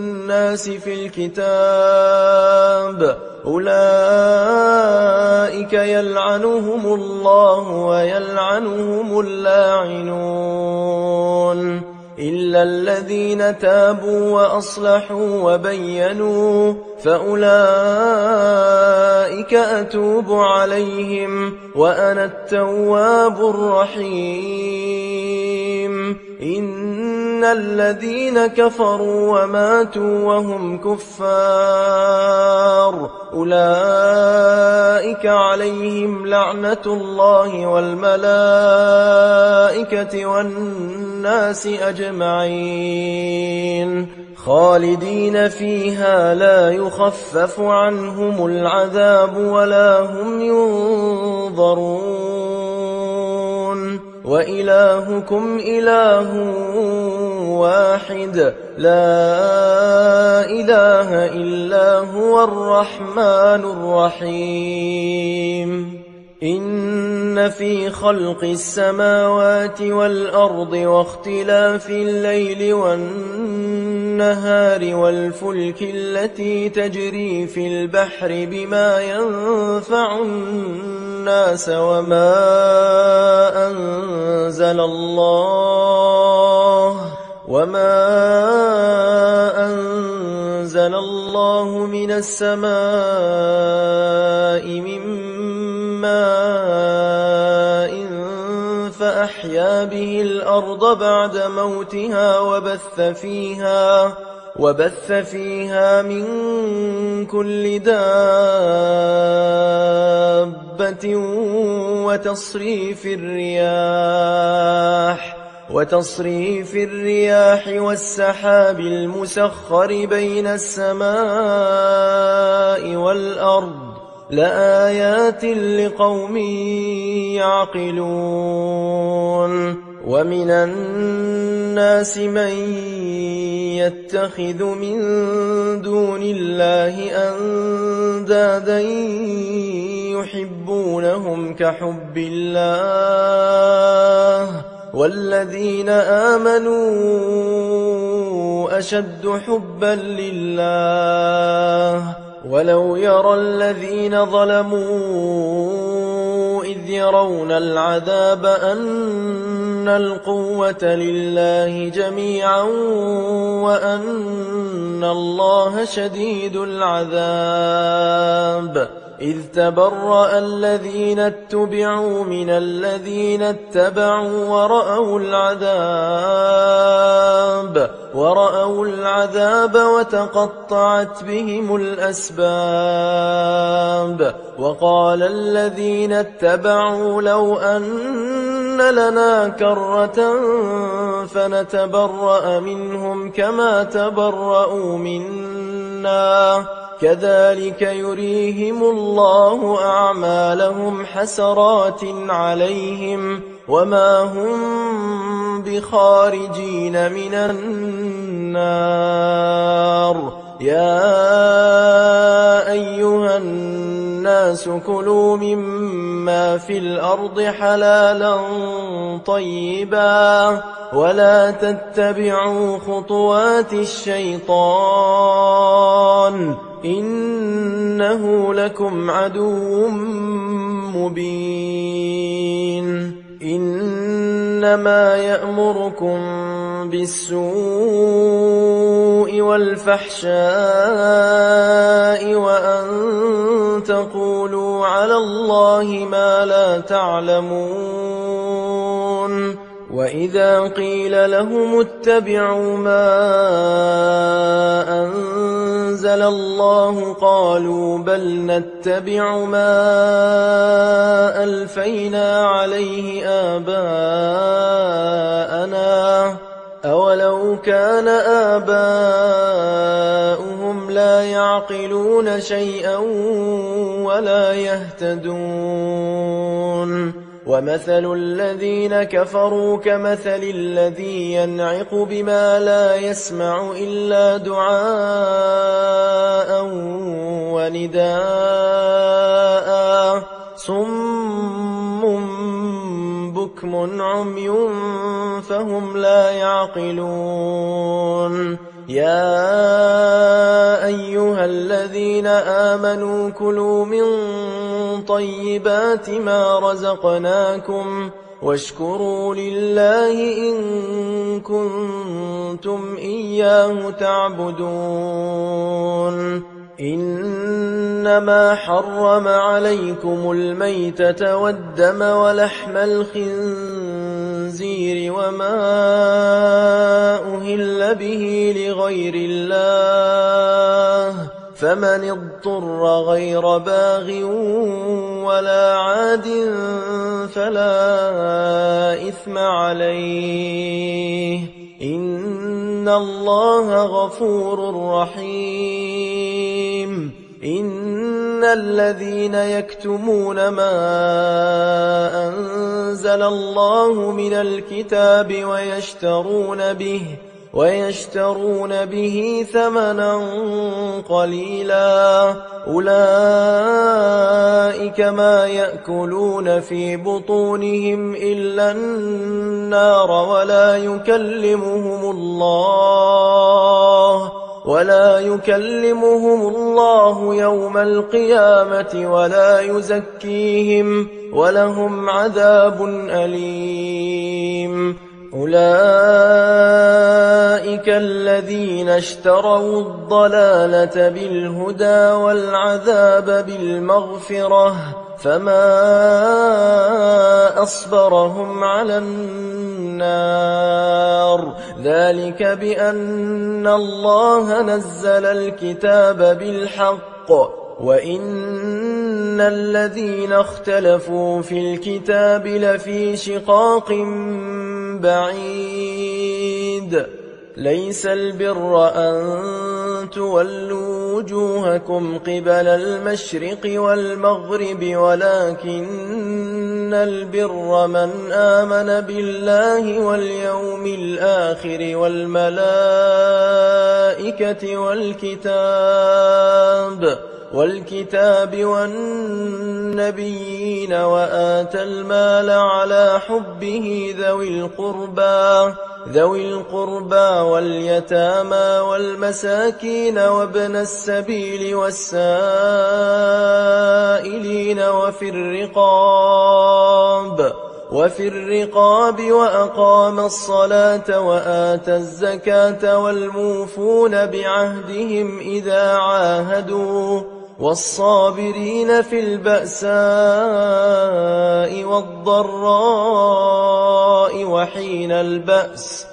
للناس في الكتاب أولئك أولئك يلعنهم الله ويلعنهم اللاعنون إلا الذين تابوا وأصلحوا وبينوا فأولئك أتوب عليهم وأنا التواب الرحيم إن الذين كفروا وماتوا وهم كفار أولئك عليهم لعنة الله والملائكة والناس أجمعين خالدين فيها لا يخفف عنهم العذاب ولا هم ينظرون وإلهكم إله واحد لا إله إلا هو الرحمن الرحيم إن في خلق السماوات والأرض واختلاف الليل والنهار والفلك التي تجري في البحر بما ينفع الناس وما أنزل الله وما أنزل الله من السماء من ماء فأحيا به الأرض بعد موتها وبث فيها وبث فيها من كل دابة وتصريف الرياح وتصريف الرياح والسحاب المسخر بين السماء والأرض لآيات لقوم يعقلون ومن الناس من يتخذ من دون الله أندادا يحبونهم كحب الله والذين آمنوا أشد حبا لله ولو يرى الذين ظلموا إذ يرون العذاب أن القوة لله جميعا وأن الله شديد العذاب إذ تبرأ الذين اتبعوا من الذين اتبعوا ورأوا العذاب ورأوا العذاب وتقطعت بهم الأسباب وقال الذين اتبعوا لو أن لنا كرة فنتبرأ منهم كما تبرأوا منا كذلك يريهم الله أعمالهم حسرات عليهم وما هم بخارجين من النار يا أيها الناس كلوا مما في الأرض حلالا طيبا ولا تتبعوا خطوات الشيطان إنه لكم عدو مبين إنما يأمركم بالسوء والفحشاء وأن تقولوا على الله ما لا تعلمون وإذا قيل لهم اتبعوا ما أنزل الله قالوا بل نتبع ما ألفينا عليه آباءنا أولو كان آباؤهم لا يعقلون شيئا ولا يهتدون ومثل الذين كفروا كمثل الذي ينعق بما لا يسمع إلا دعاء ونداء صم بكم عمي فهم لا يعقلون يا أيها الذين آمنوا كلوا من طيبات ما رزقناكم واشكروا لله إن كنتم إياه تعبدون. إنما حرم عليكم الميتة والدم ولحم الخنزير وما أهل به لغير الله، فمن اضطر غير باغ ولا عاد فلا إثم عليه، إن الله غفور رحيم. إن الذين يكتمون ما أنزل الله من الكتاب ويشترون به ويشترون به ثمنا قليلا أولئك ما يأكلون في بطونهم إلا النار ولا يكلمهم الله ولا يكلمهم الله يوم القيامة ولا يزكيهم ولهم عذاب أليم. أولئك الذين اشتروا الضلالة بالهدى والعذاب بالمغفرة، فما أصبرهم على النار، ذلك بأن الله نزل الكتاب بالحق وإن الذين اختلفوا في الكتاب لفي شقاق بعيد. ليس البر أن تولوا وجوهكم قبل المشرق والمغرب ولكن البر من آمن بالله واليوم الآخر والملائكة والكتاب والكتاب والنبيين وآتى المال على حبه ذوي القربى ذوي القربى واليتامى والمساكين وابن السبيل والسائلين وفي الرقاب وفي الرقاب وأقام الصلاة وآتى الزكاة والموفون بعهدهم إذا عاهدوا والصابرين في البأساء والضراء وحين البأس،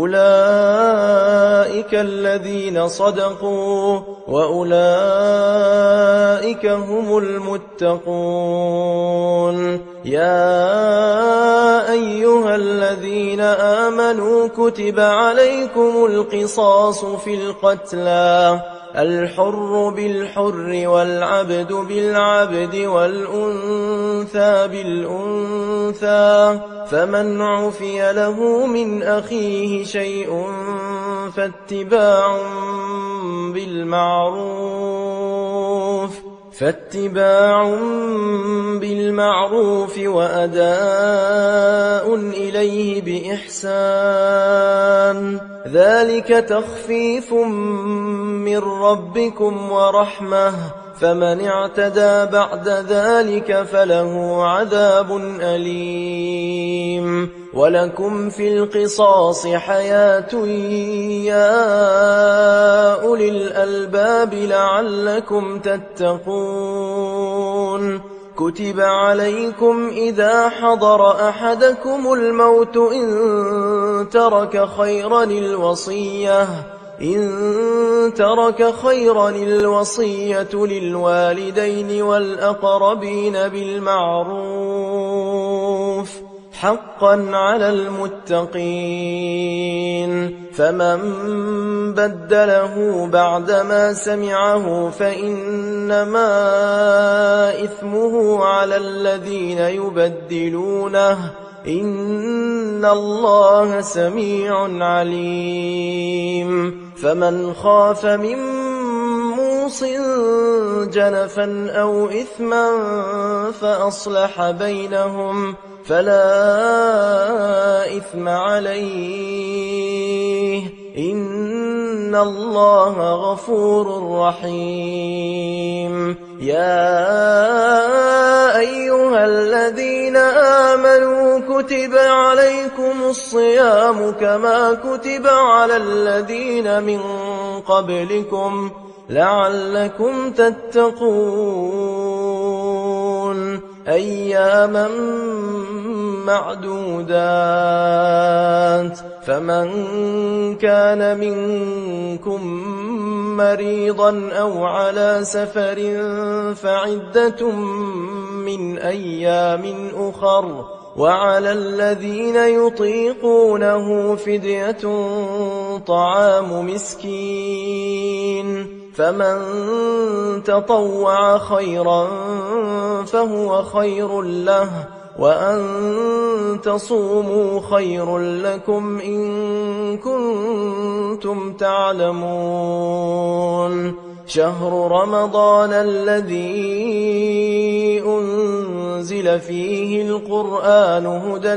أولئك الذين صدقوا وأولئك هم المتقون. يا أيها الذين آمنوا كتب عليكم القصاص في القتلى، الحر بالحر والعبد بالعبد والأنثى بالأنثى، فمن عفي له من أخيه شيء فاتباع بالمعروف فاتباع بالمعروف وأداء إليه بإحسان، ذلك تخفيف من ربكم ورحمة، فمن اعتدى بعد ذلك فله عذاب أليم. ولكم في القصاص حياة يا أولي الألباب لعلكم تتقون. كتب عليكم إذا حضر أحدكم الموت إن ترك خيرا الوصية إن ترك خيرا الوصية للوالدين والأقربين بالمعروف حقا على المتقين، فمن بدله بعدما سمعه فإنما إثمه على الذين يبدلونه، إن الله سميع عليم. فمن خاف من موص جنفا أو إثما فأصلح بينهم فلا إثم عليه، إن الله غفور رحيم. يا كتب عليكم الصيام كما كتب على الذين من قبلكم لعلكم تتقون أياما معدودات فمن كان منكم مريضا أو على سفر فعدة من أيام أخر وعلى الذين يطيقونه فدية طعام مسكين فمن تطوع خيرا فهو خير له وأن تصوموا خير لكم إن كنتم تعلمون شهر رمضان الذي أنزل فيه القرآن هدى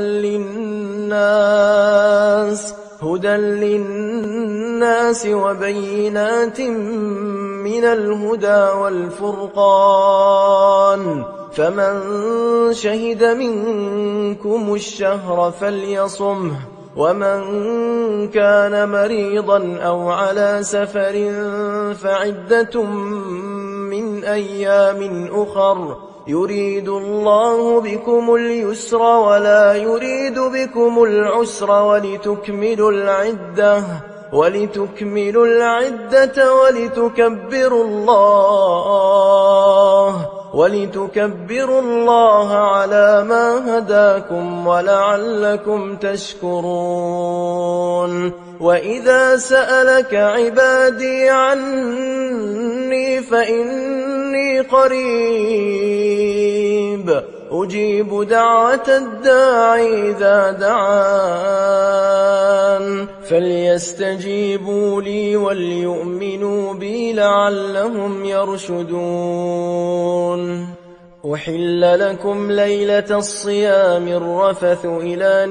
للناس هدى للناس وبينات من الهدى والفرقان فمن شهد منكم الشهر فليصمه ومن كان مريضا أو على سفر فعدة من أيام أخر يريد الله بكم اليسر ولا يريد بكم العسر ولتكملوا العدة ولتكملوا العدة ولتكبروا الله ولتكبروا الله على ما هداكم ولعلكم تشكرون وإذا سألك عبادي عني فإني قريب أجيب دعوة الداعي إذا دعان فليستجيبوا لي وليؤمنوا بي لعلهم يرشدون أحل لكم ليلة الصيام الرفث إلى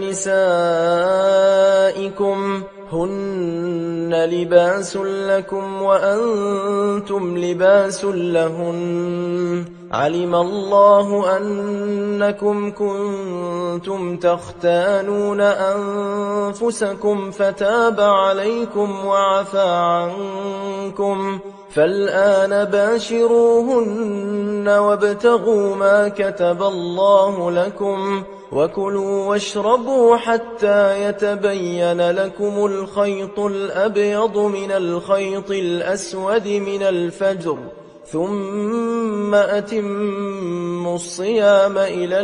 نسائكم هن لباس لكم وأنتم لباس لهن علم الله أنكم كنتم تختانون أنفسكم فتاب عليكم وعفى عنكم فالآن باشروهن وابتغوا ما كتب الله لكم وكلوا واشربوا حتى يتبين لكم الخيط الأبيض من الخيط الأسود من الفجر ثم أتموا الصيام إلى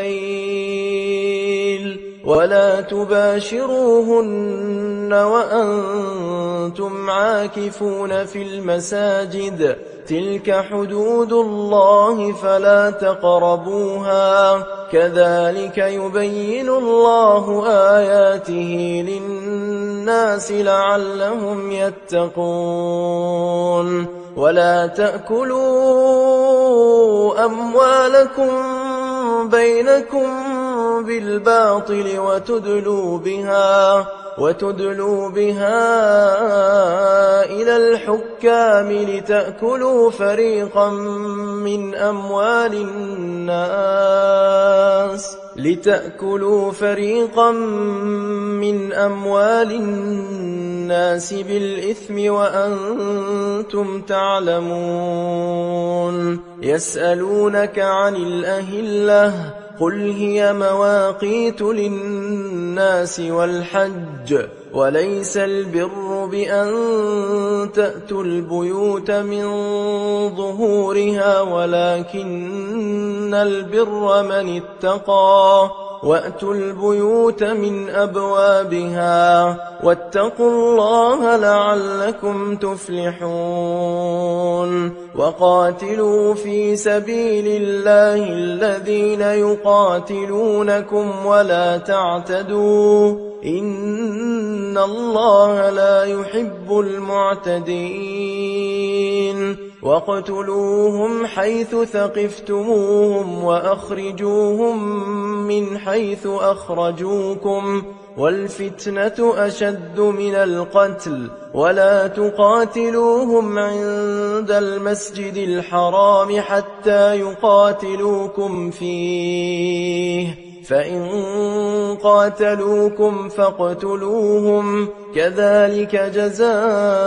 الليل ولا تباشروهن وأنتم عاكفون في المساجد تلك حدود الله فلا تقربوها كذلك يبين الله آياته للناس لعلهم يتقون ولا تأكلوا أموالكم بينكم بالباطل وتدلوا بها وتدلوا بها إلى الحكام لتأكلوا فريقا من أموال الناس لتأكلوا فريقا من أموال الناس بالإثم وأنتم تعلمون يسألونك عن الأهلة قل هي مواقيت للناس والحج وليس البر بأن تأتوا البيوت من ظهورها ولكن البر من اتقى وأتوا البيوت من أبوابها واتقوا الله لعلكم تفلحون وقاتلوا في سبيل الله الذين يقاتلونكم ولا تعتدوا إن الله لا يحب المعتدين واقتلوهم حيث ثقفتموهم وأخرجوهم من حيث أخرجوكم والفتنة أشد من القتل ولا تقاتلوهم عند المسجد الحرام حتى يقاتلوكم فيه فإن قاتلوكم فاقتلوهم كذلك جزاء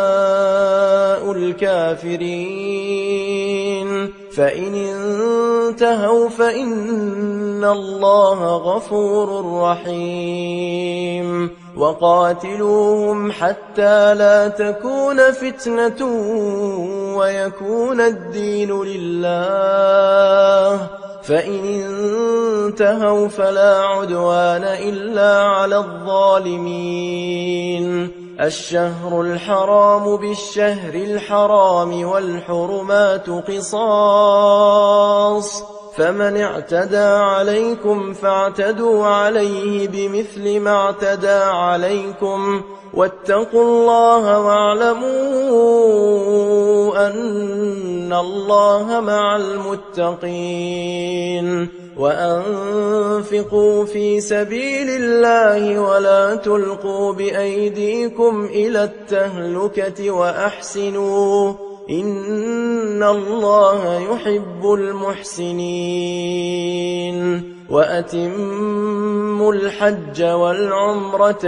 الكافرين فإن انتهوا فإن الله غفور رحيم وقاتلوهم حتى لا تكون فتنة ويكون الدين لله فإن انتهوا فلا عدوان إلا على الظالمين الشهر الحرام بالشهر الحرام والحرمات قصاص فمن اعتدى عليكم فاعتدوا عليه بمثل ما اعتدى عليكم واتقوا الله واعلموا أن الله مع المتقين وأنفقوا في سبيل الله ولا تلقوا بأيديكم إلى التهلكة وأحسنوا إن الله يحب المحسنين وأتموا الحج والعمرة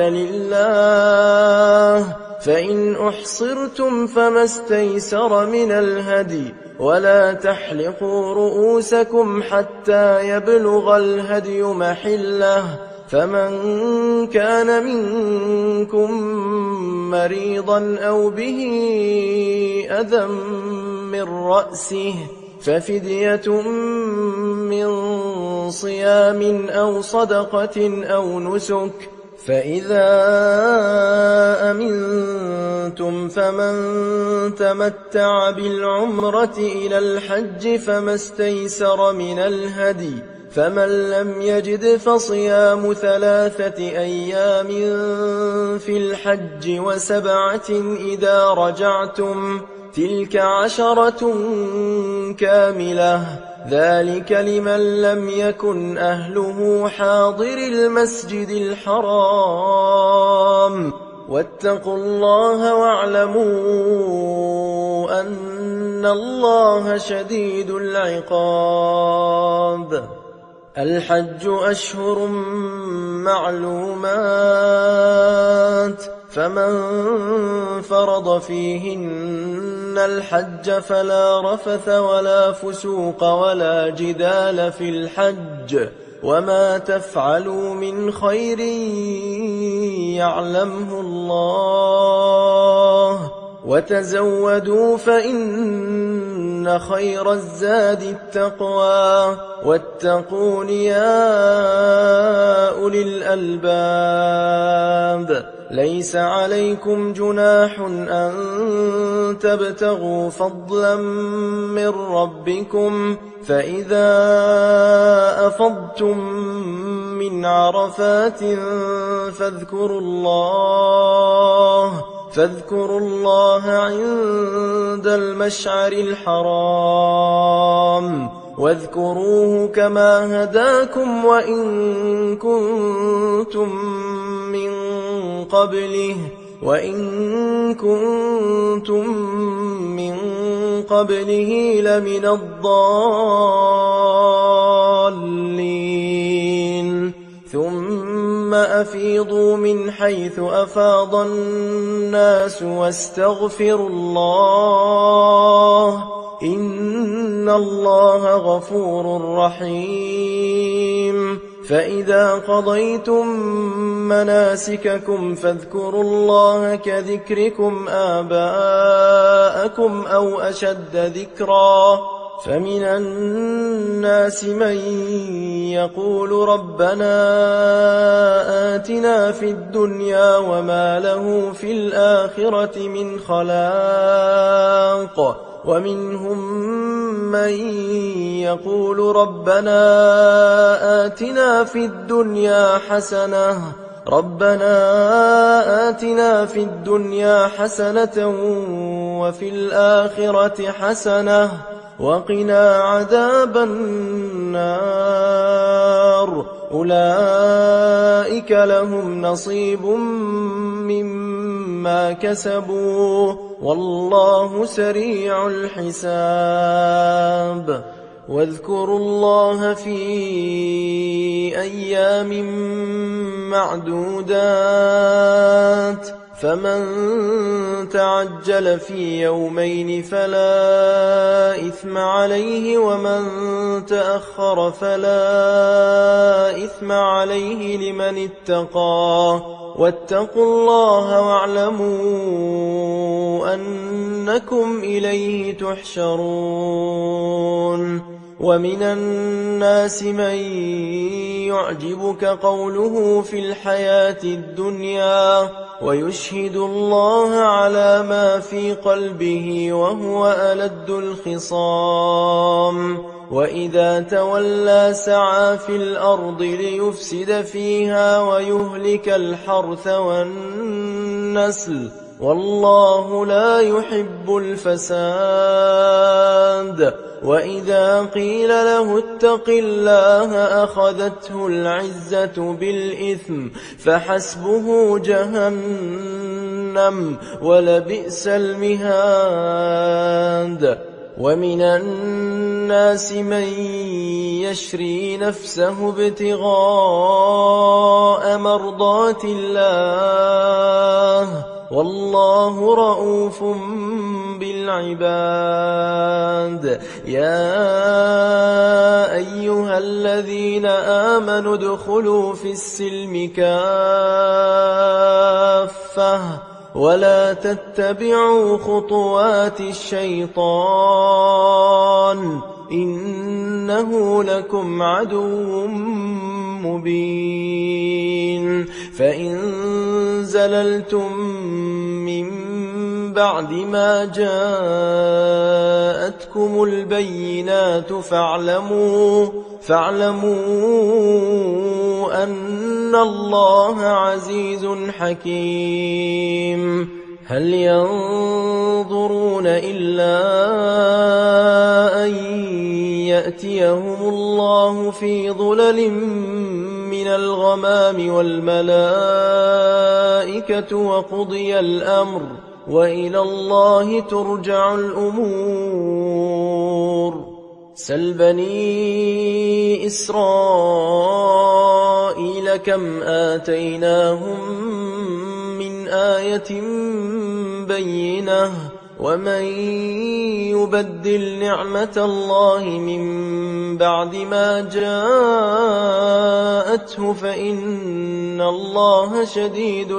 لله فإن أحصرتم فما استيسر من الهدي ولا تحلقوا رؤوسكم حتى يبلغ الهدي محله فمن كان منكم مريضا أو به أذى من رأسه ففدية من صيام أو صدقة أو نسك فإذا أمنتم فمن تمتع بالعمرة إلى الحج فما استيسر من الهدي فمن لم يجد فصيام ثلاثة أيام في الحج وسبعة إذا رجعتم تلك عشرة كاملة ذلك لمن لم يكن أهله حاضر المسجد الحرام واتقوا الله واعلموا أن الله شديد العقاب الحج أشهر معلومات فمن فرض فيهن الحج فلا رفث ولا فسوق ولا جدال في الحج وما تفعلوا من خير يعلمه الله وتزودوا فإن خير الزاد التقوى واتقون يا أولي الألباب ليس عليكم جناح أن تبتغوا فضلا من ربكم فإذا أفضتم من عرفات فاذكروا الله فاذكروا الله عند المشعر الحرام واذكروه كما هداكم وإن كنتم من قبله وإن كنتم من قبله لمن الضالين ثم أفيضوا من حيث أفاض الناس واستغفروا الله إن الله غفور رحيم فإذا قضيتم مناسككم فاذكروا الله كذكركم آباءكم أو أشد ذكرا فمن الناس من يقول ربنا آتنا في الدنيا وما له في الآخرة من خلاق ومنهم من يقول ربنا آتنا في الدنيا حسنة ربنا آتنا في الدنيا حسنة وفي الآخرة حسنة وقنا عذاب النار أولئك أولئك لهم نصيب مما كسبوا والله سريع الحساب واذكروا الله في أيام معدودات فمن تعجل في يومين فلا إثم عليه ومن تأخر فلا إثم عليه لمن اتقى واتقوا الله واعلموا أنكم إليه تحشرون ومن الناس من يعجبك قوله في الحياة الدنيا ويشهد الله على ما في قلبه وهو ألد الخصام وإذا تولى سعى في الأرض ليفسد فيها ويهلك الحرث والنسل والله لا يحب الفساد وإذا قيل له اتق الله أخذته العزة بالإثم فحسبه جهنم ولبئس المهاد ومن الناس من يشري نفسه ابتغاء مرضات الله والله رؤوف بالعباد يا أيها الذين آمنوا ادخلوا في السلم كافة ولا تتبعوا خطوات الشيطان إنه لكم عدو مبين فإن زللتم من بعد ما جاءتكم البينات فاعلموا فاعلموا أن الله عزيز حكيم هل ينظرون إلا أن يأتيهم الله في ظلل من الغمام والملائكة وقضي الأمر وإلى الله ترجع الأمور سل بني إسرائيل كم آتيناهم من آية بينة ومن يبدل نعمة الله من بعد ما جاءته فإن الله شديد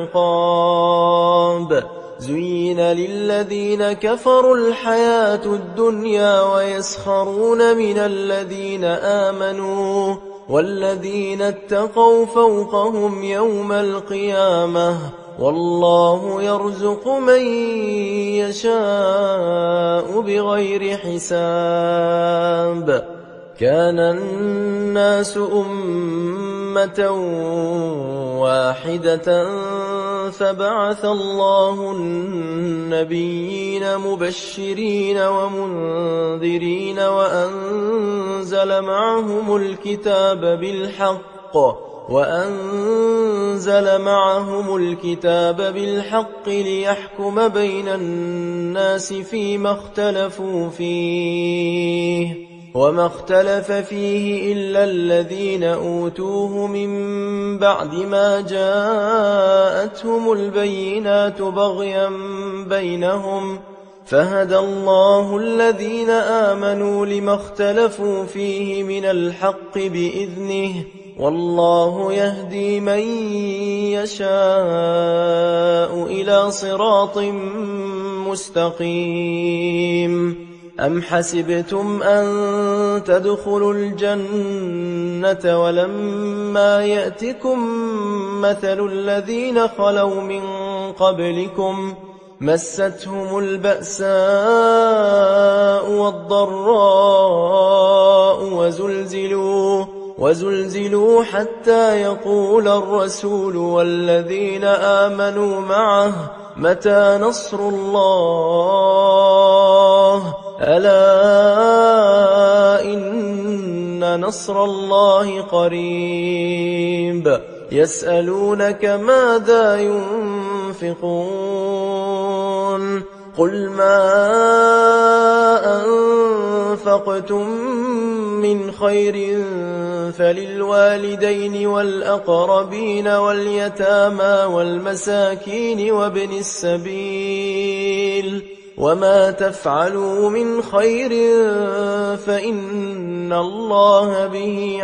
العقاب زين للذين كفروا الحياة الدنيا ويسخرون من الذين آمنوا والذين اتقوا فوقهم يوم القيامة والله يرزق من يشاء بغير حساب كان الناس أمة واحدة فبعث الله النبيين مبشرين ومنذرين وأنزل معهم الكتاب بالحق وأنزل معهم الكتاب بالحق ليحكم بين الناس فيما اختلفوا فيه وما اختلف فيه إلا الذين أوتوه من بعد ما جاءتهم البينات بغيا بينهم فهدى الله الذين آمنوا لما اختلفوا فيه من الحق بإذنه والله يهدي من يشاء إلى صراط مستقيم أم حسبتم أن تدخلوا الجنة ولما يأتكم مثل الذين خلوا من قبلكم مستهم البأساء والضراء وزلزلوا وزلزلوا حتى يقول الرسول والذين آمنوا معه متى نصر الله ألا إن نصر الله قريب يسألونك ماذا ينفقون قل ما أنفقتم من خير فللوالدين والأقربين واليتامى والمساكين وابن السبيل وما تفعلوا من خير فإن الله به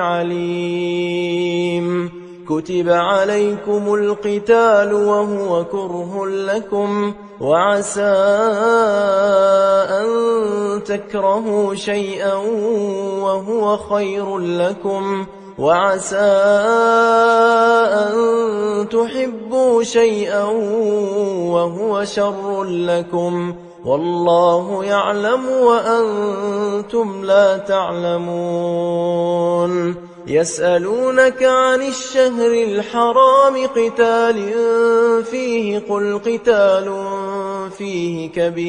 عليم كتب عليكم القتال وهو كره لكم وعسى أن تكرهوا شيئا وهو خير لكم وعسى أن تحبوا شيئا وهو شر لكم والله يعلم وأنتم لا تعلمون يسألونك عن الشهر الحرام قتال فيه قل قتال فيه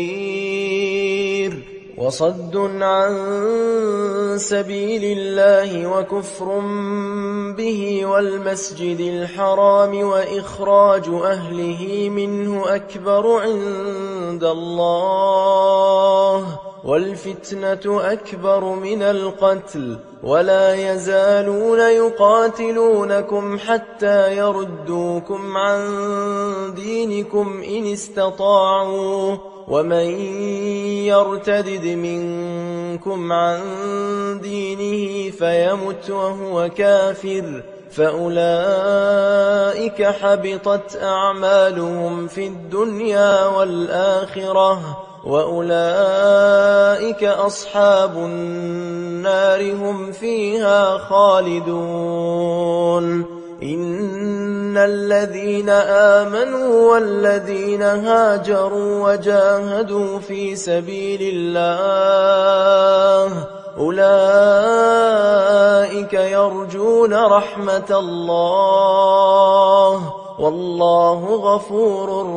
كبير وصد عن سبيل الله وكفر به والمسجد الحرام وإخراج أهله منه أكبر عند الله والفتنة أكبر من القتل ولا يزالون يقاتلونكم حتى يردوكم عن دينكم إن استطاعوا ومن يرتدد منكم عن دينه فيمت وهو كافر فأولئك حبطت أعمالهم في الدنيا والآخرة وأولئك أصحاب النار هم فيها خالدون إن الذين آمنوا والذين هاجروا وجاهدوا في سبيل الله أولئك يرجون رحمة الله والله غفور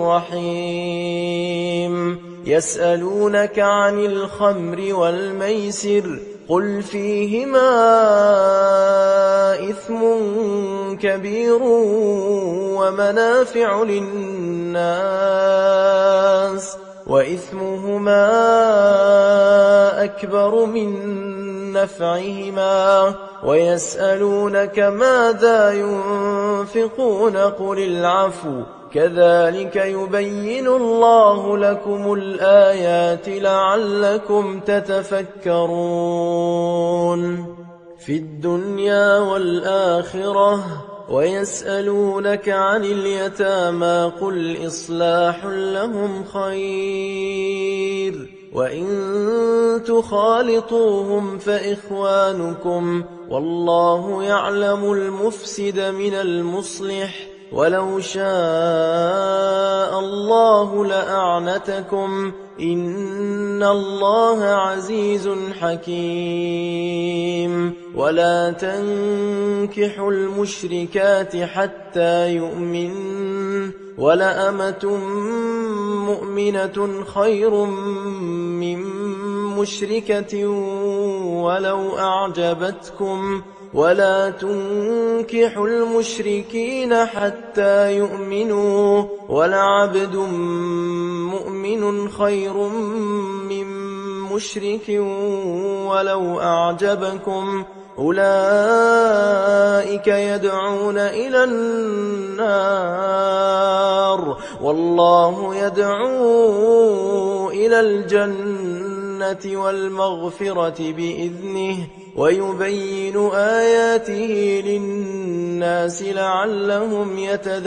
رحيم يسألونك عن الخمر والميسر قل فيهما إثم كبير ومنافع للناس وإثمهما أكبر من نفعهما ويسألونك ماذا ينفقون قل العفو كذلك يبين الله لكم الآيات لعلكم تتفكرون في الدنيا والآخرة ويسألونك عن اليتامى قل إصلاح لهم خير وإن تخالطوهم فإخوانكم والله يعلم المفسد من المصلح ولو شاء الله لأعنتكم إن الله عزيز حكيم ولا تنكحوا المشركات حتى يؤمن ولأمة مؤمنة خير من مشركة ولو أعجبتكم ولا تنكحوا المشركين حتى يؤمنوا ولعبد مؤمن خير من مشرك ولو أعجبكم أولئك يدعون إلى النار والله يدعو إلى الجنة والمغفرة بإذنه ويبين آياته للناس لعلهم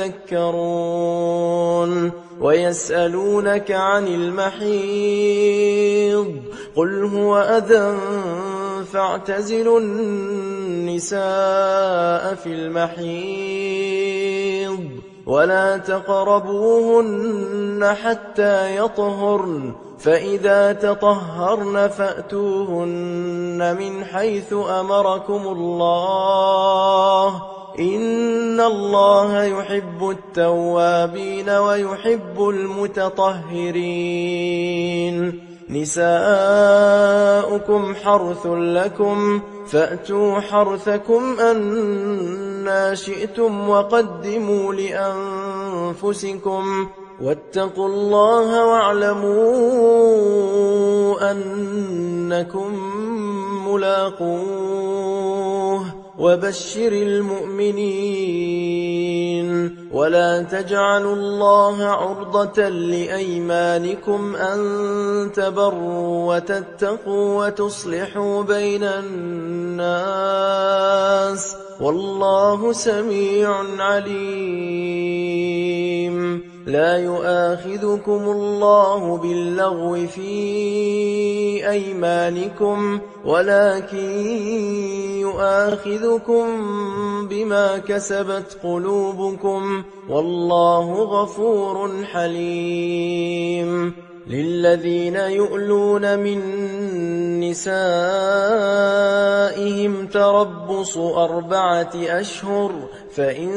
يتذكرون ويسألونك عن المحيض قل هو أذى فاعتزلوا النساء في المحيض ولا تقربوهن حتى يطهرن فإذا تطهرن فأتوهن من حيث أمركم الله إن الله يحب التوابين ويحب المتطهرين نساؤكم حرث لكم فأتوا حرثكم أن ما شئتم وقدموا لأنفسكم واتقوا الله واعلموا أنكم ملاقوه وبشر المؤمنين ولا تجعلوا الله عرضة لأيمانكم أن تبروا وتتقوا وتصلحوا بين الناس والله سميع عليم. لا يؤاخذكم الله باللغو في أيمانكم ولكن يؤاخذكم بما كسبت قلوبكم والله غفور حليم. للذين يؤلون من نسائهم تربص أربعة أشهر فإن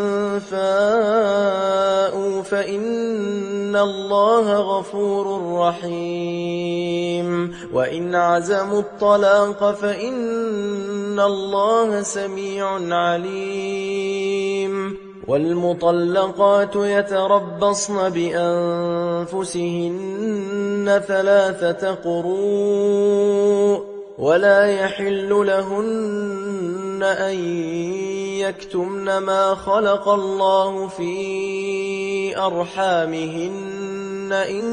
فاءوا فإن الله غفور رحيم وإن عزموا الطلاق فإن الله سميع عليم. والمطلقات يتربصن بأنفسهن ثلاثة قروء ولا يحل لهن أن يكتمن ما خلق الله في أرحامهن إن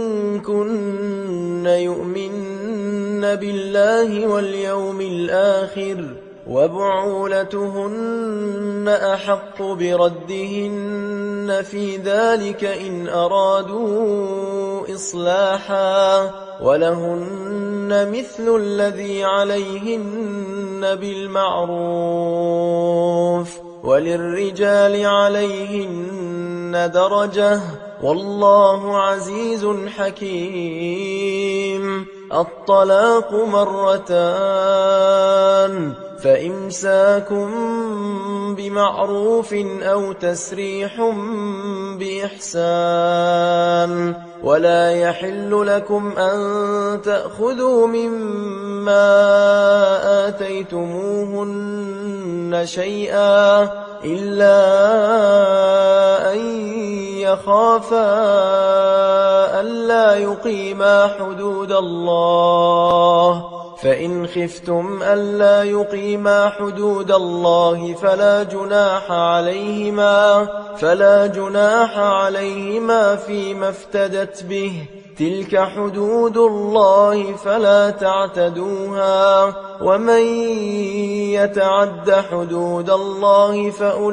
كن يؤمن بالله واليوم الآخر وبعولتهن أحق بردهن في ذلك إن أرادوا إصلاحا ولهن مثل الذي عليهن بالمعروف وللرجال عليهن درجة والله عزيز حكيم. الطلاق مرتان فإمساكم بمعروف أو تسريح بإحسان ولا يحل لكم أن تأخذوا مما آتيتموهن شيئا إلا أن يخافا ألا يقيما حدود الله فإن خفتم ألا يقيما حدود الله فلا جناح عليهما فلا جناح عليهما فيما افتدت به تلك حدود الله فلا تعتدوها ومن يتعد حدود الله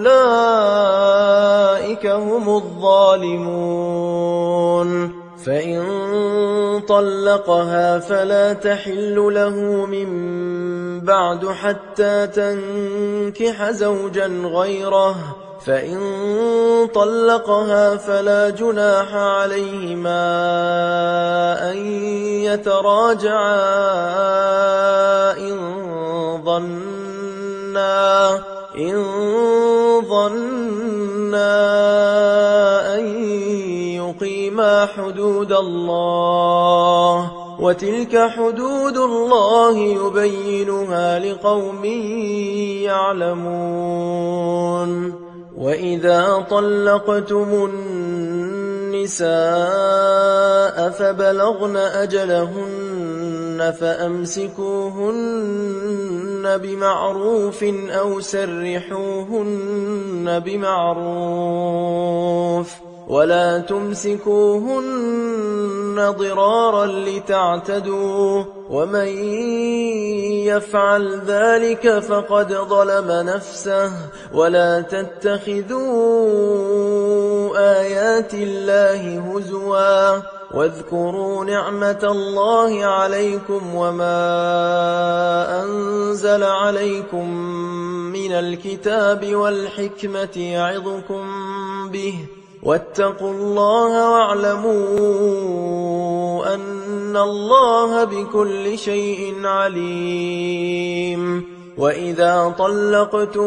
فأولئك هم الظالمون. فإن طلقها فلا تحل له من بعد حتى تنكح زوجا غيره فإن طلقها فلا جناح عليهما أن يتراجعا إن ظنا إن ظنا أن يقيما حدود الله وتلك حدود الله يبينها لقوم يعلمون. وإذا طلقتم النساء فبلغن أجلهن فأمسكوهن بمعروف أو سرحوهن بمعروف ولا تمسكوهن ضرارا لتعتدوا ومن يفعل ذلك فقد ظلم نفسه ولا تتخذوا آيات الله هزوا واذكروا نعمة الله عليكم وما أنزل عليكم من الكتاب والحكمة يعظكم به واتقوا الله واعلموا أن الله بكل شيء عليم. وإذا طلقتم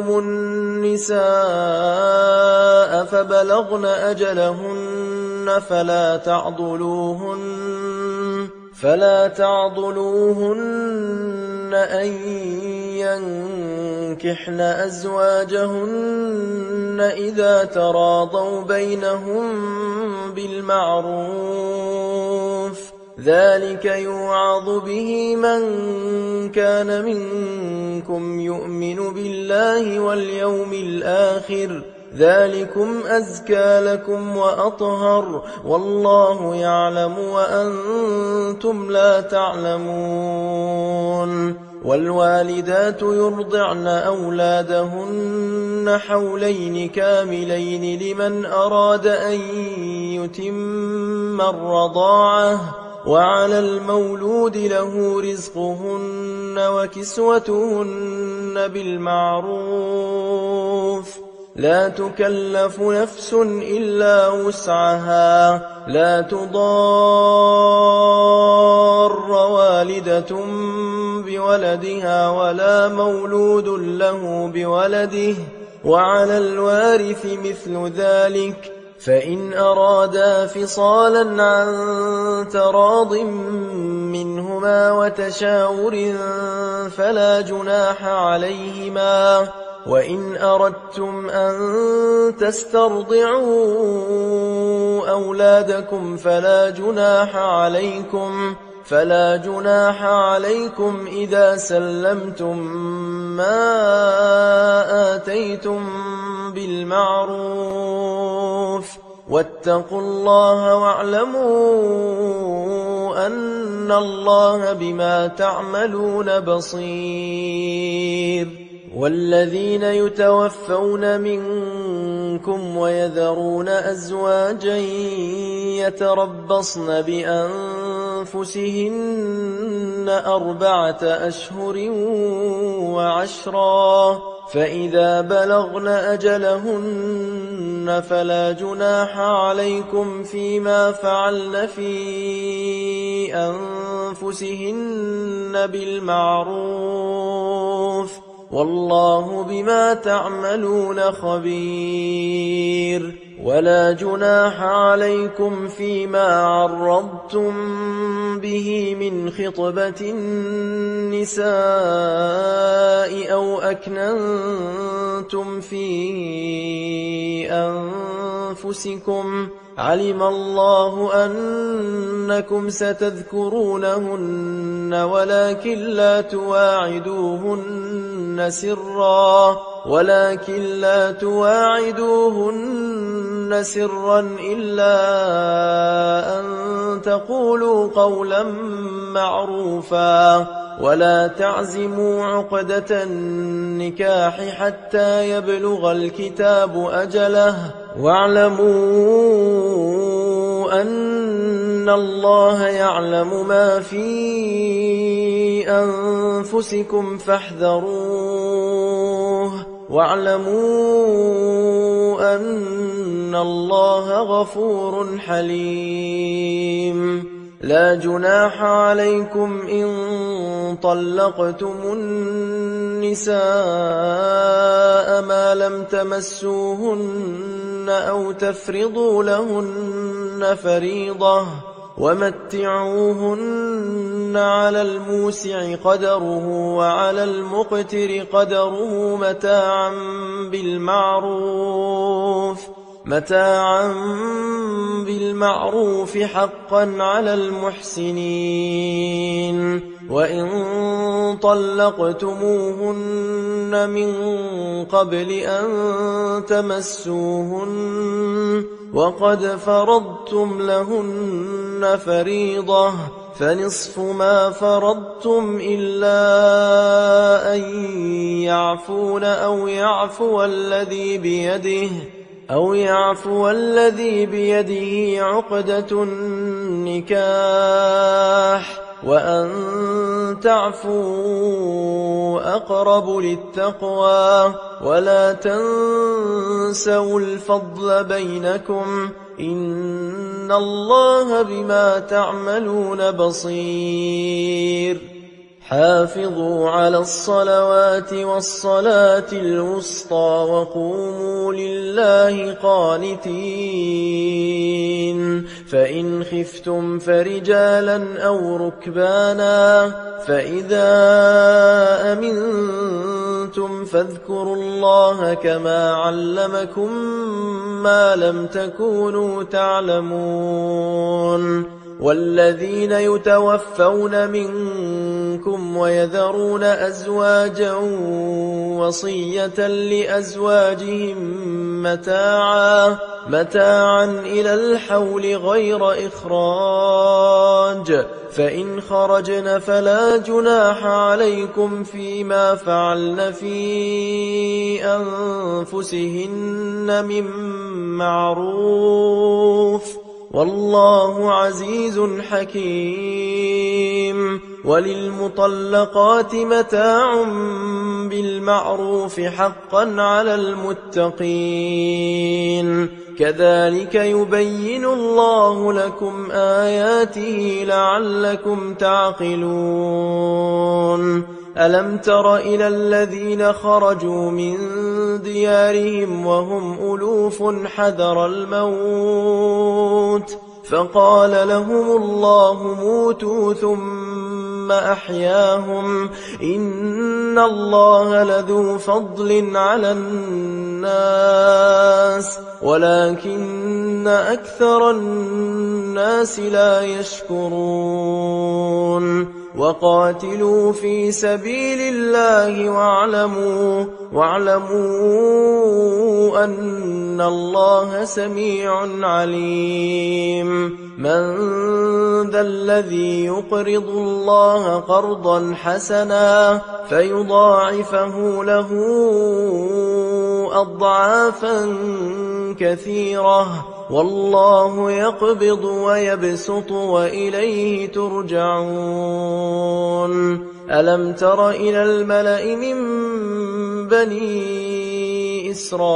النساء فبلغن أجلهن فلا تعضلوهن فلا تعضلوهن أن ينكحن أزواجهن إذا تراضوا بينهم بالمعروف ذلك يوعظ به من كان منكم يؤمن بالله واليوم الآخر ذلكم أزكى لكم وأطهر والله يعلم وأنتم لا تعلمون والوالدات يرضعن أولادهن حولين كاملين لمن أراد أن يتم الرضاعة وعلى المولود له رزقهن وكسوتهن بالمعروف لا تكلف نفس إلا وسعها لا تضار والدة بولدها ولا مولود له بولده وعلى الوارث مثل ذلك فإن أرادا فصالا عن تراض منهما وتشاور فلا جناح عليهما وإن أردتم أن تسترضعوا أولادكم فلا جناح عليكم فلا جناح عليكم إذا سلمتم ما آتيتم بالمعروف واتقوا الله واعلموا أن الله بما تعملون بصير والذين يتوفون منكم ويذرون أزواجا يتربصن بأنفسهن أربعة أشهر وعشرا فإذا بلغن أجلهن فلا جناح عليكم فيما فعلن في أنفسهن بالمعروف والله بما تعملون خبير ولا جناح عليكم فيما عرضتم به من خطبة النساء أو أكننتم في أنفسكم علم الله أنكم ستذكرونهن ولكن لا تواعدوهن سرا ولكن لا تواعدوهن سرا إلا أن تقولوا قولا معروفا ولا تعزموا عقدة النكاح حتى يبلغ الكتاب أجله واعلموا أن الله يعلم ما في أنفسكم فاحذروه واعلموا أن الله غفور حليم لا جناح عليكم إن طلقتم النساء ما لم تمسوهن أو تفرضوا لهن فريضة ومتعوهن على الموسع قدره وعلى المقتر قدره متاعا بالمعروف متاعا بالمعروف حقا على المحسنين وإن طلقتموهن من قبل أن تمسوهن وقد فرضتم لهن فريضة فنصف ما فرضتم إلا أن يعفون أو يعفو الذي بيده أو يعفو الذي بيده عقدة النكاح وأن تعفوا أقرب للتقوى ولا تنسوا الفضل بينكم إن الله بما تعملون بصير حافظوا على الصلوات والصلاة الوسطى وقوموا لله قانتين فإن خفتم فرجالا أو ركبانا فإذا أمنتم علمتم فاذكروا الله كما علمكم ما لم تكونوا تعلمون والذين يتوفون منكم ويذرون أزواجا وصية لأزواجهم متاعا متاعا إلى الحول غير إخراج فإن خرجن فلا جناح عليكم فيما فعلن في أنفسهن من معروف والله عزيز حكيم وللمطلقات متاع بالمعروف حقا على المتقين كذلك يبين الله لكم آياته لعلكم تعقلون ألم تر إلى الذين خرجوا من ديارهم وهم ألوف حذر الموت فقال لهم الله موتوا ثم أحياهم إن الله لذو فضل على الناس ولكن أكثر الناس لا يشكرون وقاتلوا في سبيل الله واعلموا واعلموا أن الله سميع عليم من ذا الذي يقرض الله قرضا حسنا فيضاعفه له أضعافا كثيرة والله يقبض ويبسط وإليه ترجعون ألم تر إلى الملأ من بني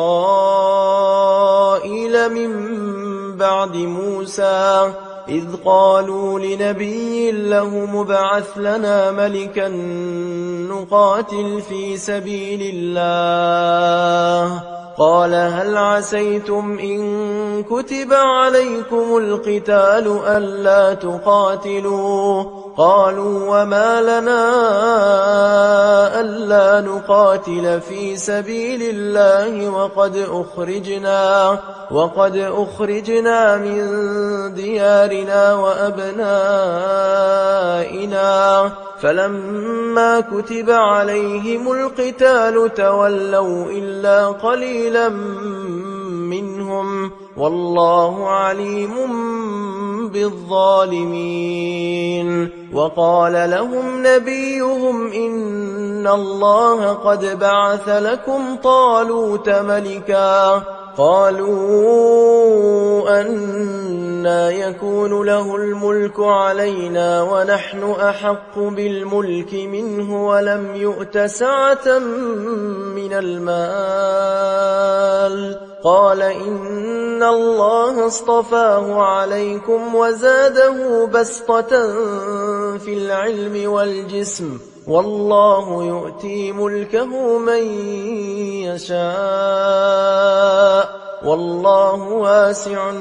إسرائيل من بعد موسى إذ قالوا لنبي له مبعث لنا ملكا نقاتل في سبيل الله قال هل عسيتم إن كتب عليكم القتال ألا تقاتلوا قالوا وما لنا ألا نقاتل في سبيل الله وقد أخرجنا وقد أخرجنا من ديارنا وأبنائنا فلما كتب عليهم القتال تولوا إلا قليلا منهم والله عليم بالظالمين وقال لهم نبيهم إن الله قد بعث لكم طالوت ملكا قالوا أنى يكون له الملك علينا ونحن أحق بالملك منه ولم يؤت سعة من المال قال إن الله اصطفاه عليكم وزاده بسطة في العلم والجسم والله يؤتي ملكه من يشاء والله واسع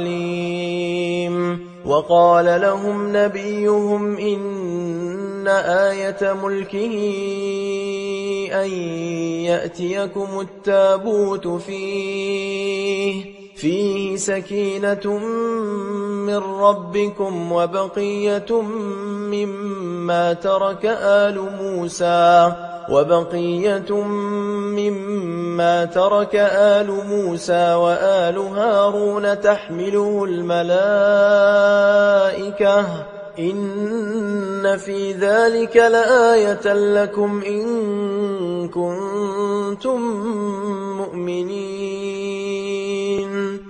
عليم وقال لهم نبيهم إن آية ملكه أن يأتيكم التابوت فيه فيه سكينة من ربكم وبقية مما ترك آل موسى وبقية مما ترك آل موسى وآل هارون تحمله الملائكة إن في ذلك لآية لكم إن كنتم مؤمنين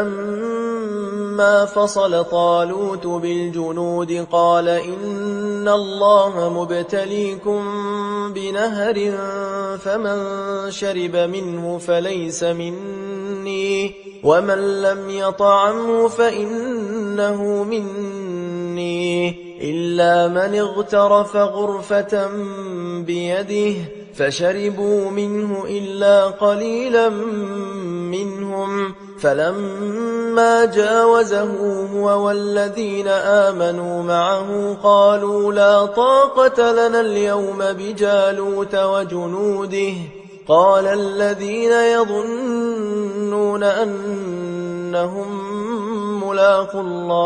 فلما فصل طالوت بالجنود قال إن الله مبتليكم بنهر فمن شرب منه فليس مني ومن لم يطعمه فإنه مني إلا من اغترف غرفة بيده فشربوا منه إلا قليلا منهم فلما جاوزه هو والذين آمنوا معه قالوا لا طاقة لنا اليوم بجالوت وجنوده قال الذين يظنون أنهم ملاقو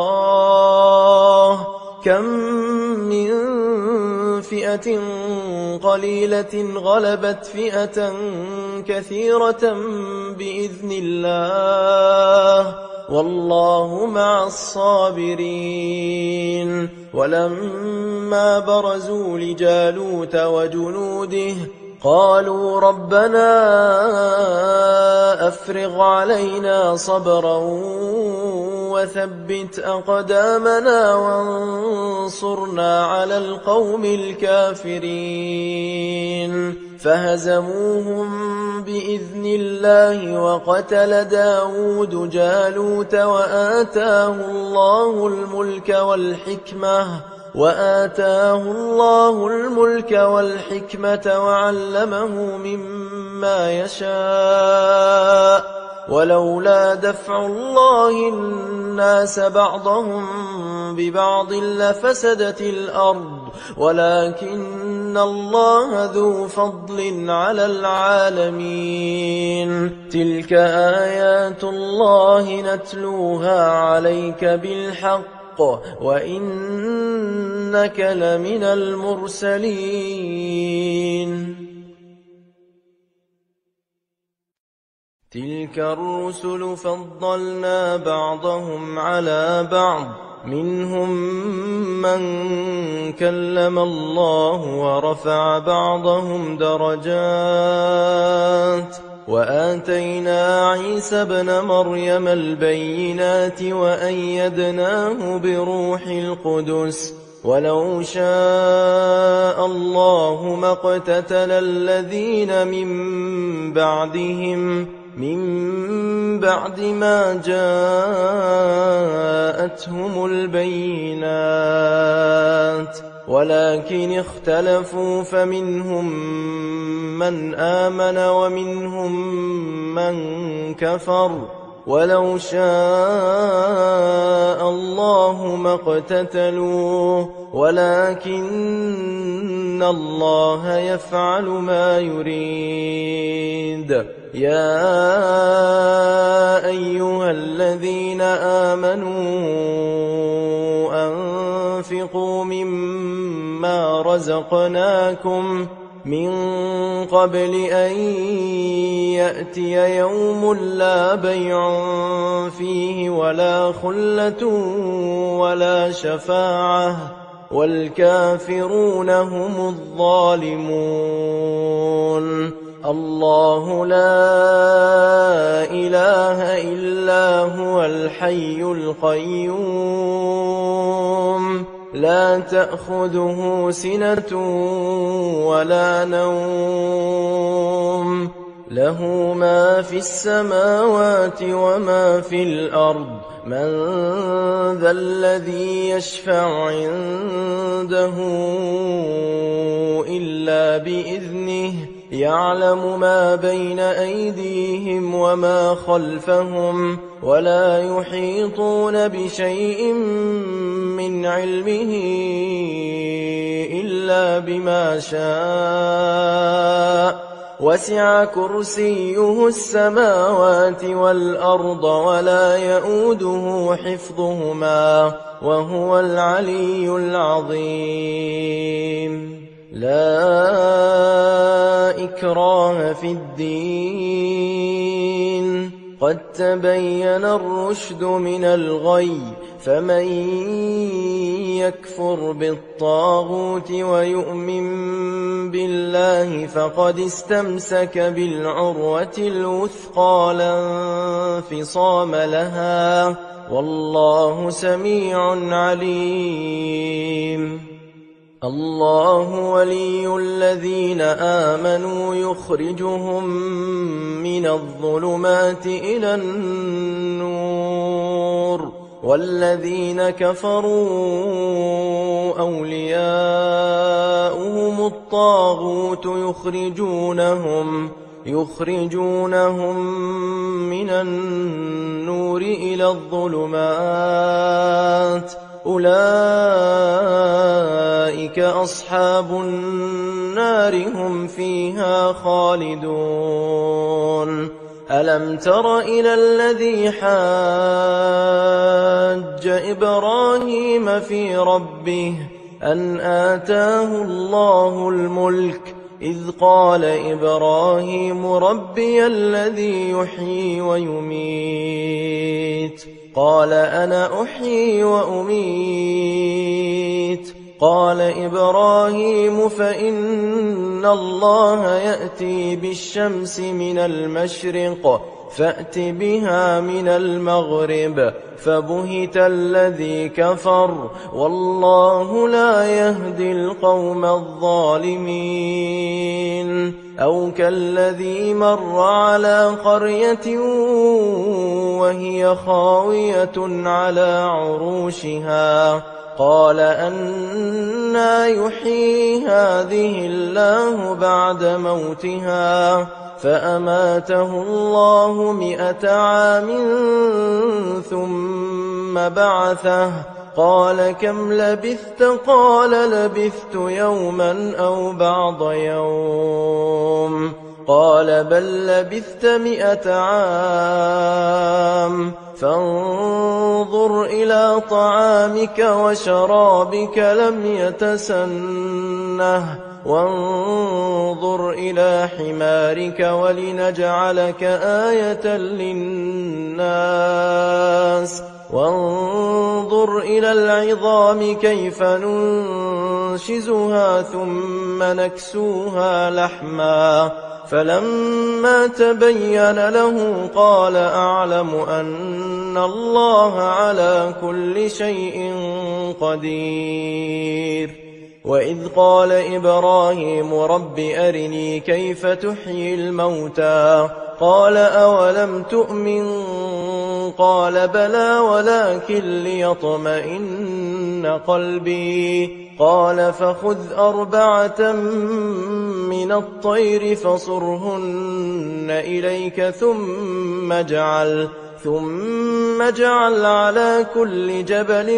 الله كم من فئة قليلة غلبت فئة كثيرة بإذن الله والله مع الصابرين. ولما برزوا لجالوت وجنوده قالوا ربنا أفرغ علينا صبرا وثبت أقدامنا وانصرنا على القوم الكافرين فهزموهم بإذن الله وقتل داود جالوت وآتاه الله الملك والحكمة وآتاه الله الملك والحكمة وعلمه مما يشاء ولولا دفع الله الناس بعضهم ببعض لفسدت الأرض ولكن الله ذو فضل على العالمين. تلك آيات الله نتلوها عليك بالحق وإنك لمن المرسلين. تلك الرسل فضلنا بعضهم على بعض منهم من كلم الله ورفع بعضهم درجات وآتينا عيسى ابن مريم البينات وأيدناه بروح القدس ولو شاء الله ما اقتتل الذين من بعدهم من بعد ما جاءتهم البينات ولكن اختلفوا فمنهم من آمن ومنهم من كفر ولو شاء الله ما اقتتلوا ولكن الله يفعل ما يريد. يا أيها الذين آمنوا أنفقوا مما رزقناكم من قبل أن يأتي يوم لا بيع فيه ولا خلة ولا شفاعة والكافرون هم الظالمون. الله لا إله إلا هو الحي القيوم لا تأخذه سنة ولا نوم له ما في السماوات وما في الأرض من ذا الذي يشفع عنده إلا بإذنه يعلم ما بين أيديهم وما خلفهم ولا يحيطون بشيء من علمه إلا بما شاء وسع كرسيه السماوات والأرض ولا يؤوده حفظهما وهو العلي العظيم. لا إكراه في الدين قد تبين الرشد من الغي فمن يكفر بالطاغوت ويؤمن بالله فقد استمسك بالعروة الوثقى لا انفصام لها والله سميع عليم. الله ولي الذين آمنوا يخرجهم من الظلمات إلى النور والذين كفروا أولياؤهم الطاغوت يخرجونهم يخرجونهم من النور إلى الظلمات أولئك أصحاب النار هم فيها خالدون ألم تر إلى الذي حاج إبراهيم في ربه أن آتاه الله الملك إذ قال إبراهيم ربي الذي يحيي ويميت قال أنا أحيي وأميت قال إبراهيم فإن الله يأتي بالشمس من المشرق فأت بها من المغرب فبهت الذي كفر والله لا يهدي القوم الظالمين أو كالذي مر على قرية وهي خاوية على عروشها قال أنى يحيي هذه الله بعد موتها فأماته الله مئة عام ثم بعثه قال كم لبثت قال لبثت يوما أو بعض يوم قال بل لبثت مئة عام فانظر إلى طعامك وشرابك لم يتسنه وانظر إلى حمارك ولنجعلك آية للناس وانظر إلى العظام كيف ننشزها ثم نكسوها لحما فلما تبين له قال أعلم أن الله على كل شيء قدير وإذ قال إبراهيم رب أرني كيف تحيي الموتى قال أولم تؤمن قال بلى ولكن ليطمئن قلبي قال فخذ أربعة من الطير فصرهن إليك ثم اجعل ثم اجعل على كل جبل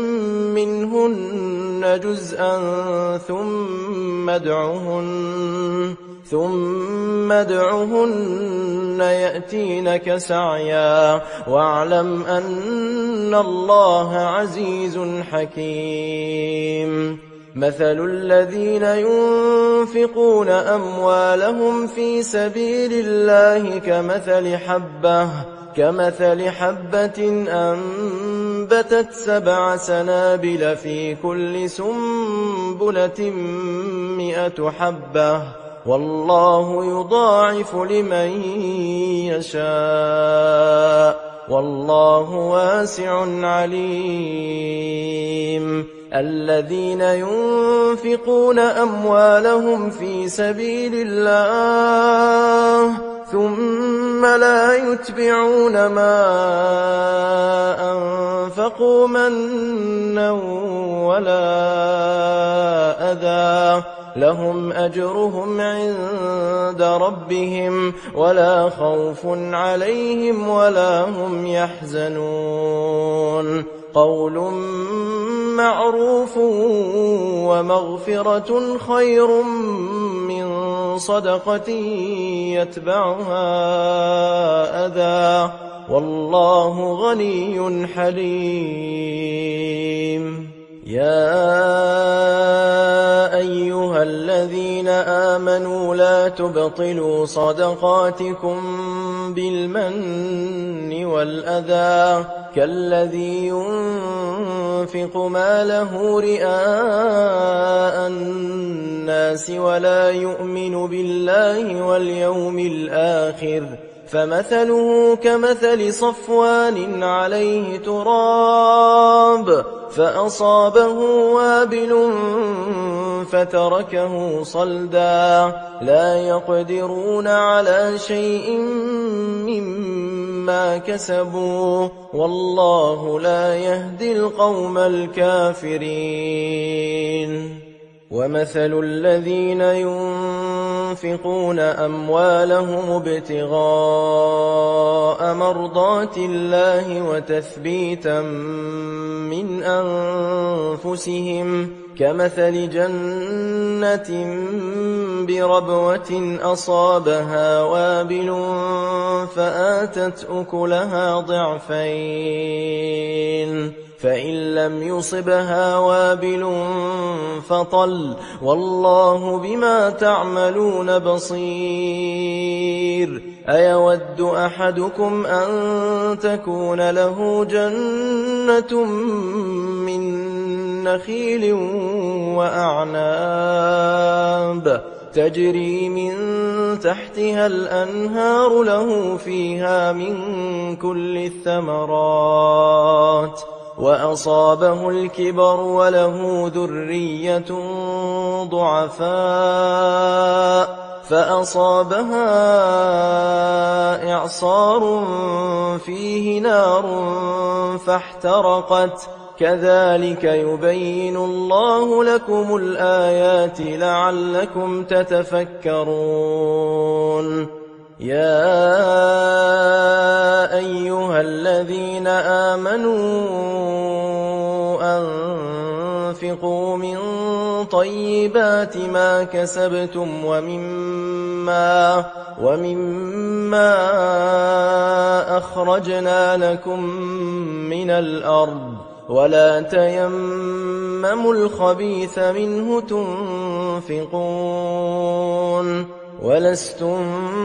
منهن جزءا ثم ادعهن ثم ادعهن يأتينك سعيا واعلم أن الله عزيز حكيم مثل الذين ينفقون أموالهم في سبيل الله كمثل حبة كمثل حبة أنبتت سبع سنابل في كل سنبلة مئة حبة والله يضاعف لمن يشاء والله واسع عليم الذين ينفقون أموالهم في سبيل الله ثم لا يتبعون ما أنفقوا منا ولا أذى لهم أجرهم عند ربهم ولا خوف عليهم ولا هم يحزنون قول معروف ومغفرة خير من صدقة يتبعها أذى والله غني حليم يا أيها الذين آمنوا لا تبطلوا صدقاتكم بالمن والأذى كالذي ينفق ماله رئاء الناس ولا يؤمن بالله واليوم الآخر فمثله كمثل صفوان عليه تراب فأصابه وابل فتركه صلدا لا يقدرون على شيء مما كسبوا والله لا يهدي القوم الكافرين ومثل الذين ينفقون أموالهم ابتغاء مرضات الله وتثبيتا من أنفسهم كمثل جنة بربوة أصابها وابل فآتت أكلها ضعفين فإن لم يصبها وابل فطل والله بما تعملون بصير أيود أحدكم أن تكون له جنة من نخيل وأعناب تجري من تحتها الأنهار له فيها من كل الثمرات وأصابه الكبر وله ذرية ضعفاء فأصابها إعصار فيه نار فاحترقت كذلك يبين الله لكم الآيات لعلكم تتفكرون يا أيها الذين آمنوا أنفقوا من طيبات ما كسبتم ومما ومما أخرجنا لكم من الأرض ولا تيمموا الخبيث منه تنفقون ولستم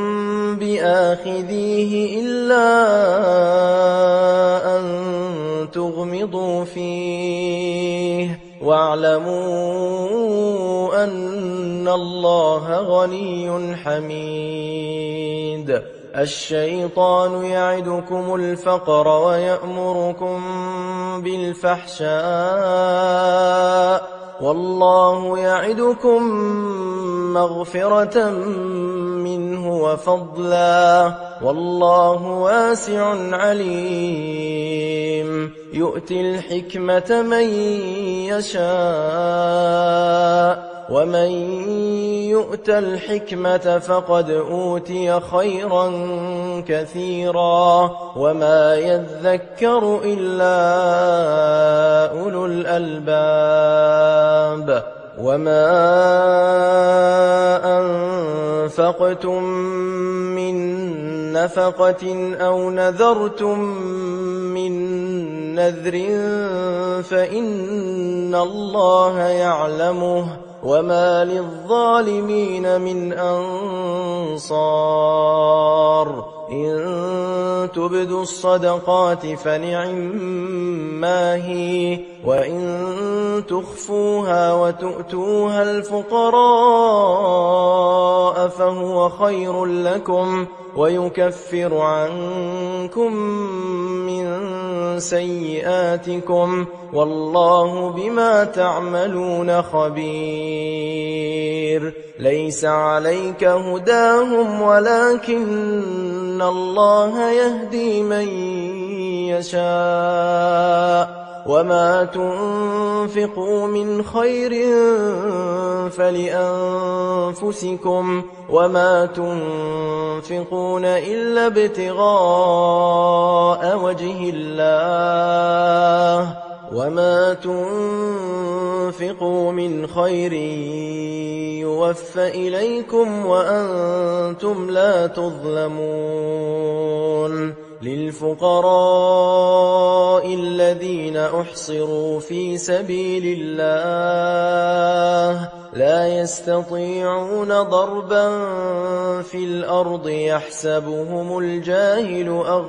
بآخذيه إلا أن تغمضوا فيه واعلموا أن الله غني حميد الشيطان يعدكم الفقر ويأمركم بالفحشاء والله يعدكم مغفرة منه وفضلا والله واسع عليم يؤتي الحكمة من يشاء ومن يؤت الحكمة فقد أوتي خيرا كثيرا وما يذكر إلا أولو الألباب وما أنفقتم من نفقة أو نذرتم من نذر فإن الله يعلمه وما للظالمين من أنصار إن تبدوا الصدقات فنعما هي وإن تخفوها وتؤتوها الفقراء فهو خير لكم ويكفر عنكم من سيئاتكم والله بما تعملون خبير ليس عليك هداهم ولكن الله يهدي من يشاء وما تنفقوا من خير فلأنفسكم وما تنفقون إلا ابتغاء وجه الله وما تنفقوا من خير يوفى إليكم وأنتم لا تظلمون للفقراء الذين أحصروا في سبيل الله لا يستطيعون ضربا في الأرض يحسبهم الجاهل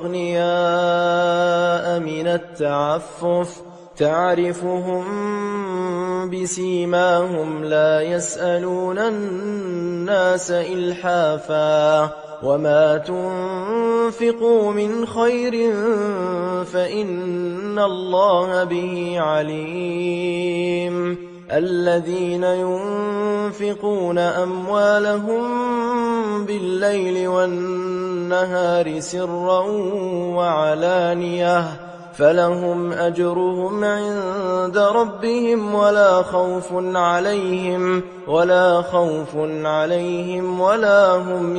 أغنياء من التعفف تعرفهم بسيماهم لا يسألون الناس إلحافا وما تنفقوا من خير فإن الله به عليم الذين ينفقون أموالهم بالليل والنهار سرا وعلانية فلهم أجرهم عند ربهم ولا خوف عليهم ولا خوف عليهم ولا هم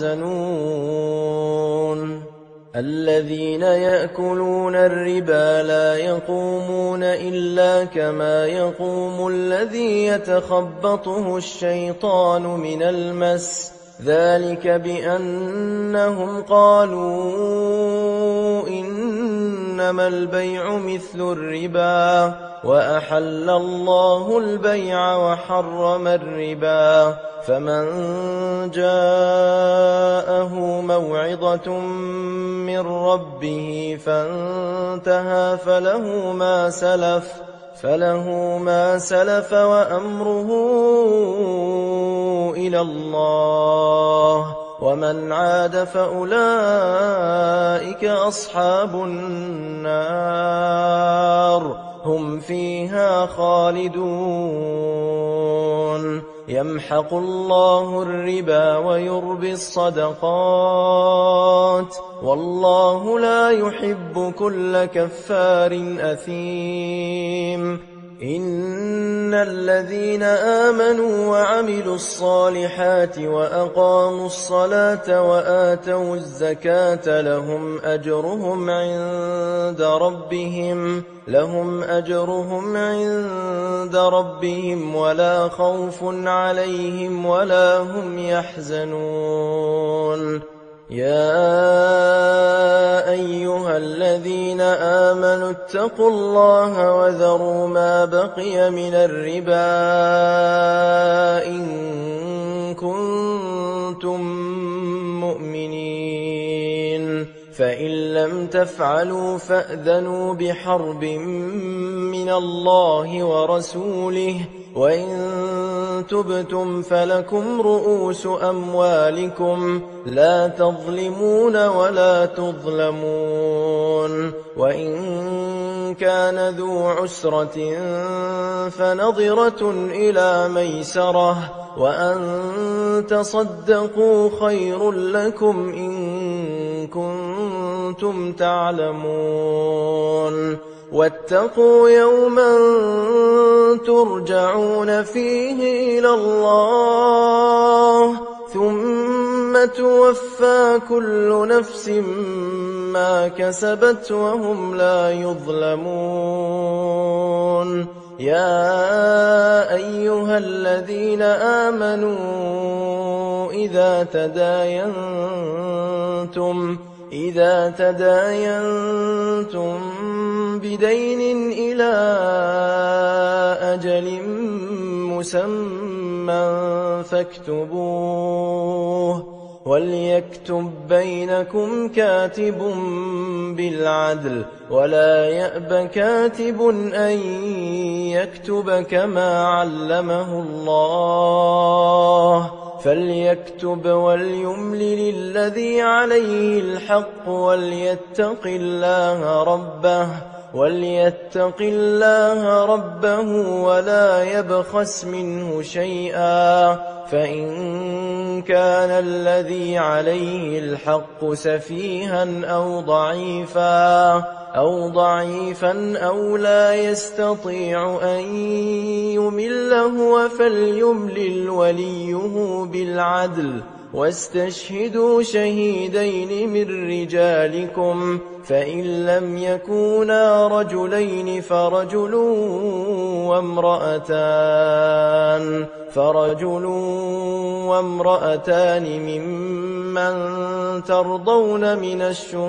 يحزنون الذين يأكلون الربا لا يقومون إلا كما يقوم الذي يتخبطه الشيطان من المس ذلك بأنهم قالوا إنما البيع مثل الربا وأحل الله البيع وحرم الربا فمن جاءه موعظة من ربه فانتهى فله ما سلف فله ما سلف وأمره إلى الله ومن عاد فأولئك أصحاب النار هم فيها خالدون يمحق الله الربا ويربي الصدقات والله لا يحب كل كفار أثيم إن الذين آمنوا وعملوا الصالحات وأقاموا الصلاة وآتوا الزكاة لهم أجرهم عند ربهم لهم أجرهم عند ربهم ولا خوف عليهم ولا هم يحزنون يا أيها الذين آمنوا اتقوا الله وذروا ما بقي من الربا إن كنتم مؤمنين فإن لم تفعلوا فأذنوا بحرب من الله ورسوله وإن تبتم فلكم رؤوس أموالكم لا تظلمون ولا تظلمون وإن كان ذو عسرة فنظرة إلى ميسرة وأن تصدقوا خير لكم إن كنتم تعلمون واتقوا يوما ترجعون فيه إلى الله ثم توفى كل نفس ما كسبت وهم لا يظلمون يا أيها الذين آمنوا إذا تداينتم إذا تداينتم بدين إلى أجل مسمى فاكتبوه وليكتب بينكم كاتب بالعدل ولا يأب كاتب أن يكتب كما علمه الله فليكتب وليملل الذي عليه الحق وليتق الله ربه وليتق الله ربه ولا يبخس منه شيئا فإن كان الذي عليه الحق سفيها أو ضعيفا أو ضعيفا أو لا يستطيع أن يمل هو فليملل وليه بالعدل واستشهدوا شهيدين من رجالكم فإن لم يكونا رجلين فرجل وامرأتان فرجل وامرأتان ممن ترضون من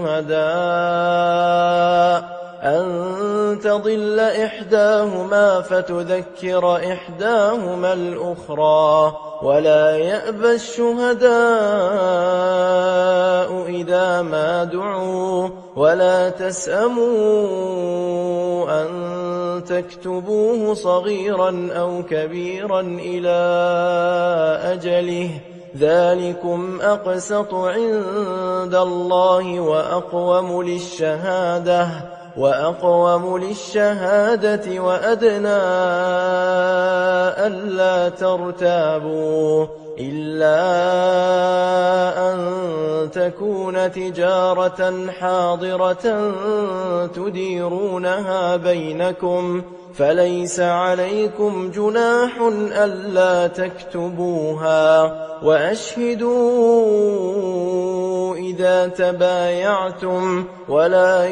الشهداء أن تضل إحداهما فتذكر إحداهما الأخرى ولا يأبى الشهداء إذا ما دعوا ولا تسأموا أن تكتبوه صغيرا أو كبيرا إلى أجله ذلكم أقسط عند الله وأقوم للشهادة وأقوم للشهادة وأدنى ألا ترتابوا إلا أن تكون تجارة حاضرة تديرونها بينكم فليس عليكم جناح ألا تكتبوها وأشهدوا إذا تبايعتم ولا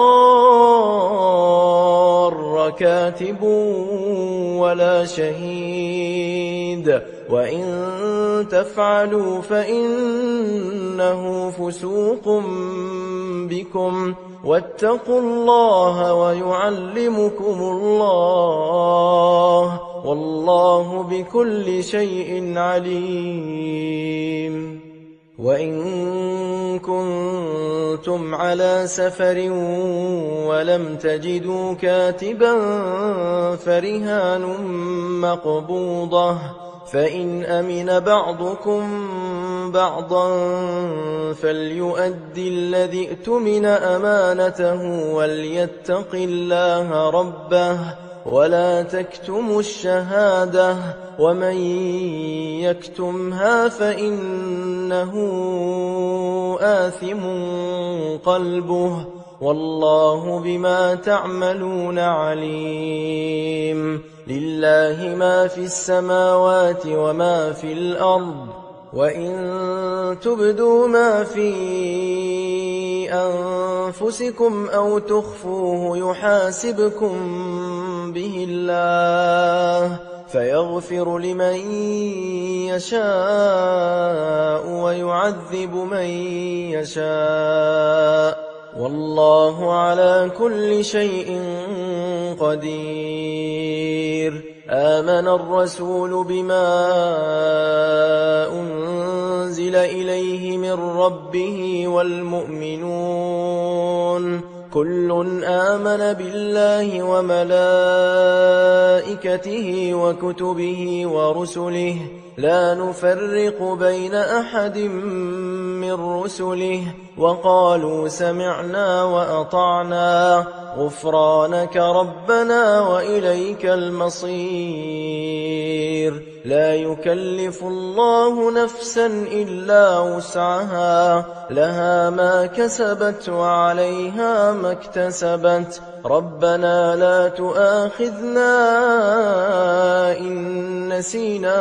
يضار كاتب ولا شهيد وإن تفعلوا فإنه فسوق بكم واتقوا الله ويعلمكم الله والله بكل شيء عليم. وإن كنتم على سفر ولم تجدوا كاتبا فرهان مقبوضة فإن أمن بعضكم بعضا فليؤدي الذي اؤتمن أمانته وليتق الله ربه ولا تكتموا الشهادة ومن يكتمها فإنه آثم قلبه والله بما تعملون عليم. لله ما في السماوات وما في الأرض وإن تبدوا ما في أنفسكم أو تخفوه يحاسبكم به الله فيغفر لمن يشاء ويعذب من يشاء والله على كل شيء قدير. آمن الرسول بما أنزل إليه من ربه والمؤمنون كل آمن بالله وملائكته وكتبه ورسله لا نفرق بين أحد من رسله وقالوا سمعنا وأطعنا غفرانك ربنا وإليك المصير. لا يكلف الله نفسا إلا وسعها لها ما كسبت وعليها ما اكتسبت ربنا لا تؤاخذنا إن نسينا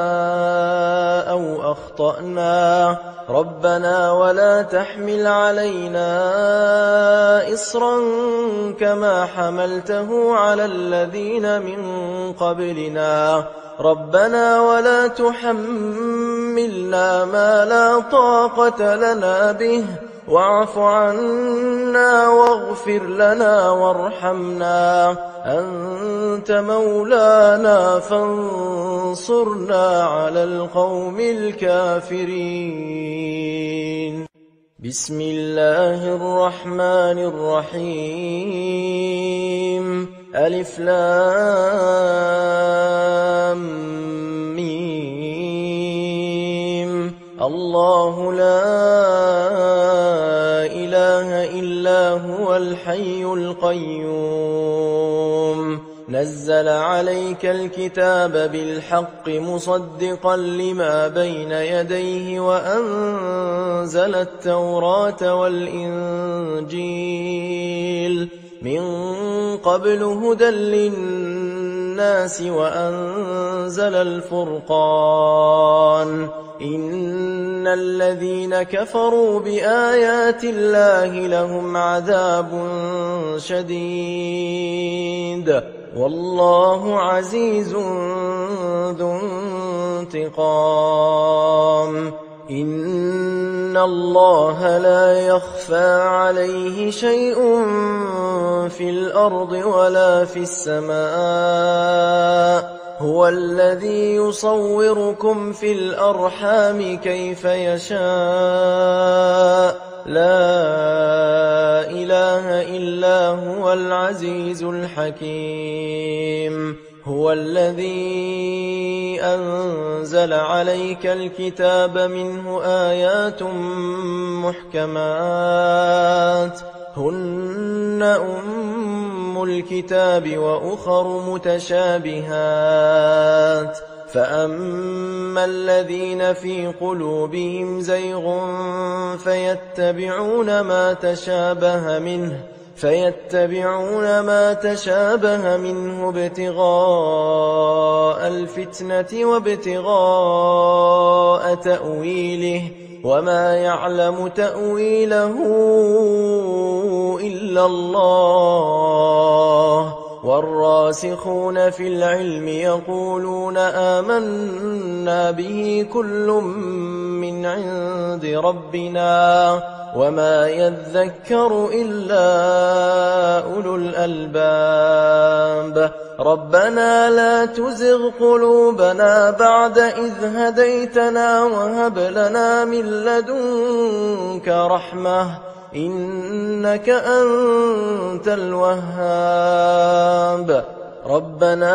أو أخطأنا ربنا ولا تحمل علينا إصرا كما حملته على الذين من قبلنا ربنا ولا تحملنا ما لا طاقة لنا به واعف عنا واغفر لنا وارحمنا أنت مولانا فانصرنا على القوم الكافرين. بسم الله الرحمن الرحيم ألف لام ميم الله لا إله إلا هو الحي القيوم نزل عليك الكتاب بالحق مصدقا لما بين يديه وأنزل التوراة والإنجيل من قبل هدى للناس وأنزل الفرقان إن الذين كفروا بآيات الله لهم عذاب شديد والله عزيز ذو انتقام. إن الله لا يخفى عليه شيء في الأرض ولا في السماء هو الذي يصوركم في الأرحام كيف يشاء لا إله إلا هو العزيز الحكيم. هو الذي أنزل عليك الكتاب منه آيات محكمات هن أم الكتاب وأخر متشابهات فأما الذين في قلوبهم زيغ فيتبعون ما تشابه منه فيتبعون ما تشابه منه ابتغاء الفتنة وابتغاء تأويله وما يعلم تأويله إلا الله والراسخون في العلم يقولون آمنا به كل من عند ربنا وما يذكر إلا أولو الألباب ربنا لا تزغ قلوبنا بعد إذ هديتنا وهب لنا من لدنك رحمة إنك أنت الوهاب ربنا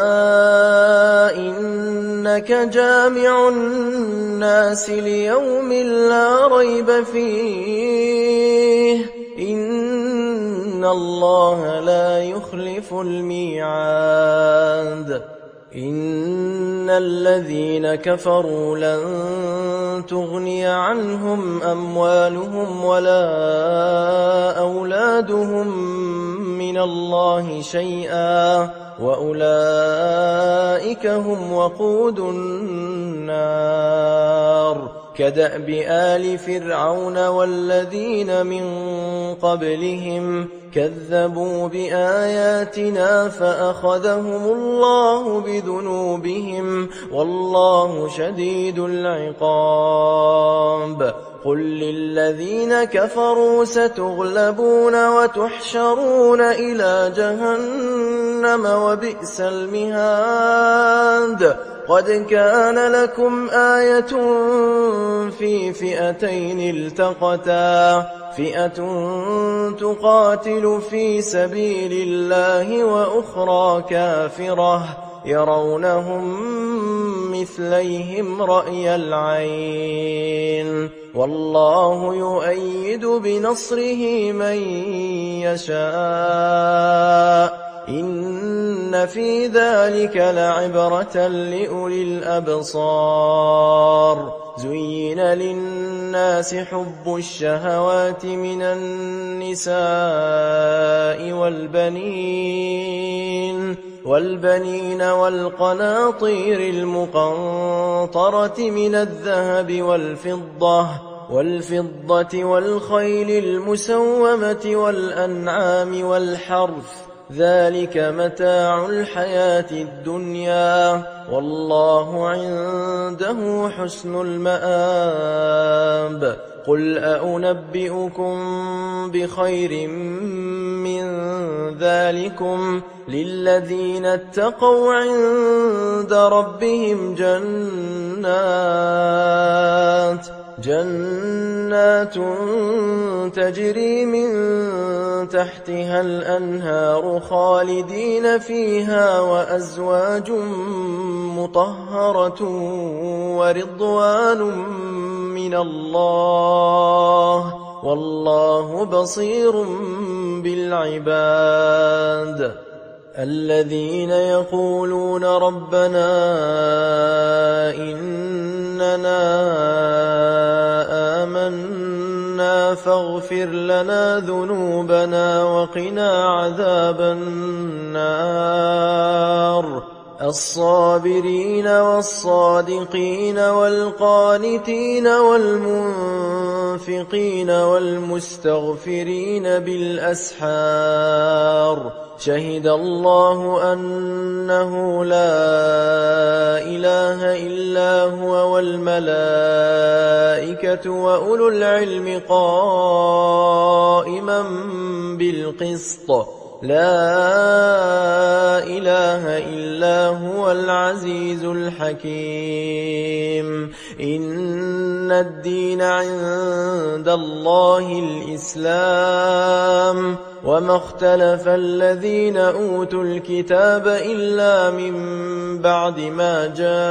إنك جامع الناس ليوم لا ريب فيه إن الله لا يخلف الميعاد إن الذين كفروا لن تغني عنهم أموالهم ولا أولادهم من الله شيئا وأولئك هم وقود النار كدأب آل فرعون والذين من قبلهم كذبوا بآياتنا فأخذهم الله بذنوبهم والله شديد العقاب قل للذين كفروا ستغلبون وتحشرون إلى جهنم وبئس المهاد قد كان لكم آية في فئتين التقتا فئة تقاتل في سبيل الله وأخرى كافرة يرونهم مثليهم رأي العين والله يؤيد بنصره من يشاء إن في ذلك لعبرة لأولي الأبصار زين للناس حب الشهوات من النساء والبنين والبنين والقناطير المقنطرة من الذهب والفضة والفضة والخيل المسومة والأنعام والحرث ذلك متاع الحياة الدنيا والله عنده حسن المآب قل أنبئكم بخير من ذلكم للذين اتقوا عند ربهم جنات جنات تجري من تحتها الأنهار خالدين فيها وأزواج مطهرة ورضوان من الله والله بصير بالعباد الذين يقولون ربنا إننا آمنا فاغفر لنا ذنوبنا وقنا عذاب النار الصابرين والصادقين والقانتين والمنفقين والمستغفرين بالأسحار شهد الله أنه لا إله إلا هو والملائكة وأولو العلم قائما بالقسط لا إله إلا هو العزيز الحكيم إن الدين عند الله الإسلام وما اختلف الذين أوتوا الكتاب إلا من بعد ما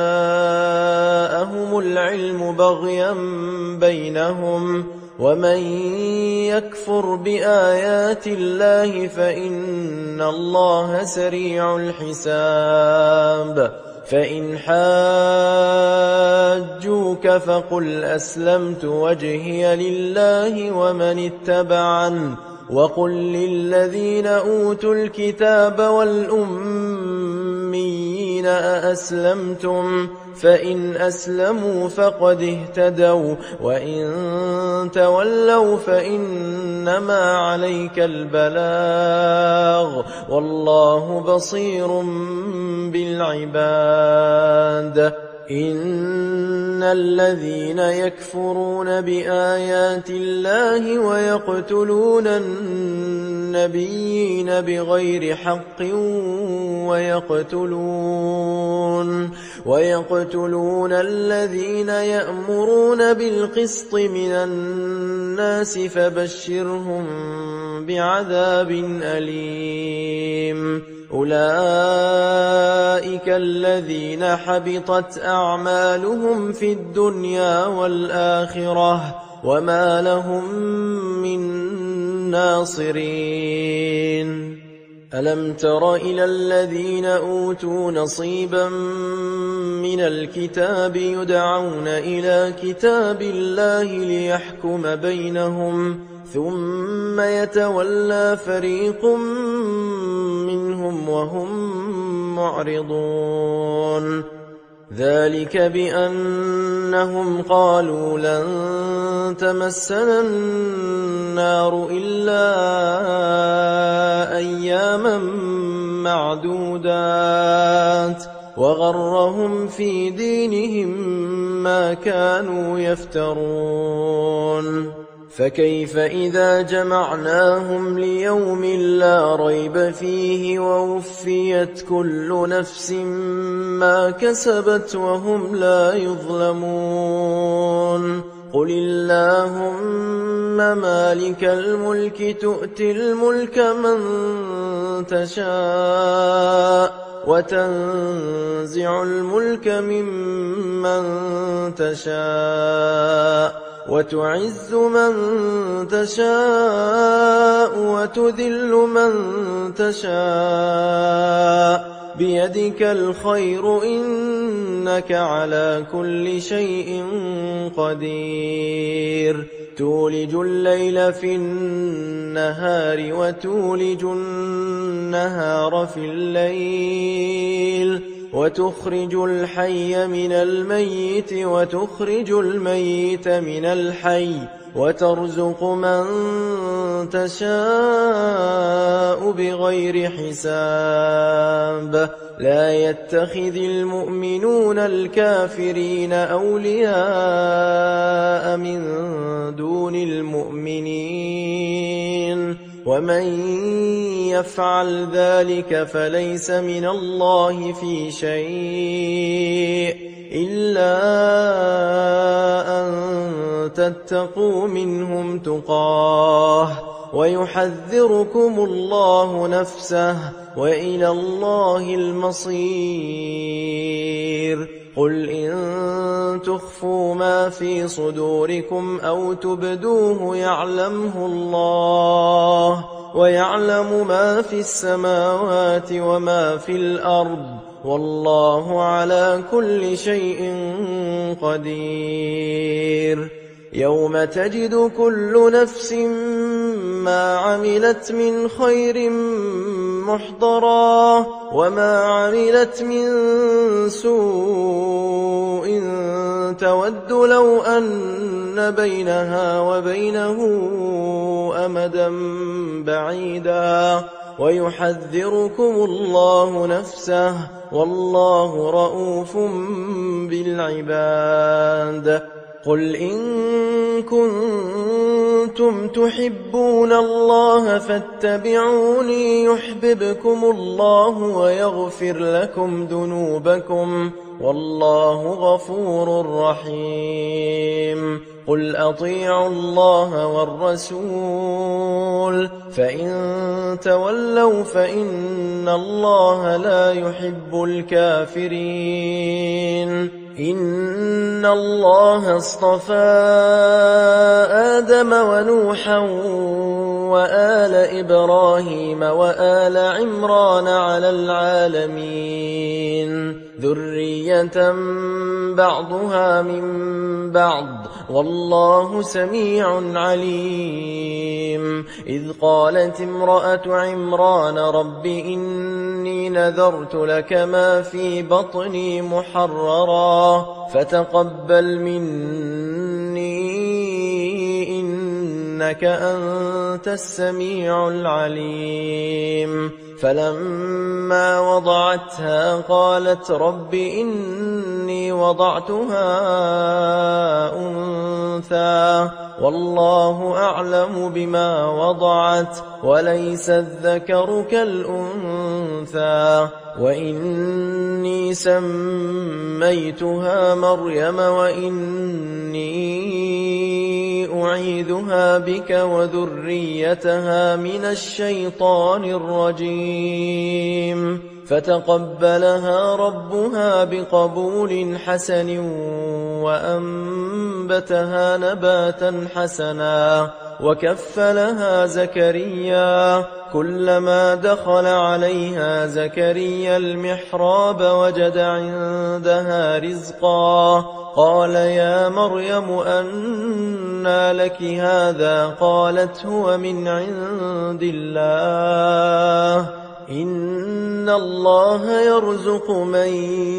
جاءهم العلم بغيا بينهم ومن يكفر بآيات الله فإن الله سريع الحساب فإن حاجوك فقل أسلمت وجهي لله ومن اتبعن وقل للذين أوتوا الكتاب والأميين أأسلمتم فإن أسلموا فقد اهتدوا وإن تولوا فإنما عليك البلاغ والله بصير بالعباد إن الذين يكفرون بآيات الله ويقتلون النبيين بغير حق ويقتلون ويقتلون الذين يأمرون بالقسط من الناس فبشرهم بعذاب أليم أولئك الذين حبطت أعمالهم في الدنيا والآخرة وما لهم من ناصرين ألم تر إلى الذين أوتوا نصيبا من الكتاب يدعون إلى كتاب الله ليحكم بينهم ثم يتولى فريق منهم وهم معرضون ذلك بأنهم قالوا لن تمسنا النار إلا أياما معدودات وغرهم في دينهم ما كانوا يفترون فكيف إذا جمعناهم ليوم لا ريب فيه ووفيت كل نفس ما كسبت وهم لا يظلمون قل اللهم مالك الملك تؤتي الملك من تشاء وتنزع الملك ممن تشاء وتعز من تشاء وتذل من تشاء بيدك الخير إنك على كل شيء قدير تولج الليل في النهار وتولج النهار في الليل وتخرج الحي من الميت وتخرج الميت من الحي وترزق من تشاء بغير حساب لا يتخذ المؤمنون الكافرين أولياء من دون المؤمنين ومن يفعل ذلك فليس من الله في شيء إلا أن تتقوا منهم تقاه ويحذركم الله نفسه وإلى الله المصير قل إن تخفوا ما في صدوركم أو تبدوه يعلمه الله ويعلم ما في السماوات وما في الأرض والله على كل شيء قدير يوم تجد كل نفس ما عملت من خير محضرا وما عملت من سوء تود لو أن بينها وبينه أمدا بعيدا ويحذركم الله نفسه والله رؤوف بالعباد قل إن كنتم تحبون الله فاتبعوني يحببكم الله ويغفر لكم ذنوبكم والله غفور رحيم قل أطيعوا الله والرسول فإن تولوا فإن الله لا يحب الكافرين إن الله اصطفى آدم ونوحا وآل إبراهيم وآل عمران على العالمين ذرية بعضها من بعض والله سميع عليم. إذ قالت امرأة عمران رب إني نذرت لك ما في بطني محررا فتقبل مني إنك أنت السميع العليم. فلما وضعتها قالت رب إني وضعتها أنثى والله أعلم بما وضعت وليس الذكر كالأنثى وإني سميتها مريم وإني أعيذها بك وذريتها من الشيطان الرجيم. فتقبلها ربها بقبول حسن وأنبتها نباتا حسنا وكفلها زكريا كلما دخل عليها زكريا المحراب وجد عندها رزقا قال يا مريم أنى لك هذا قالت هو من عند الله إن الله يرزق من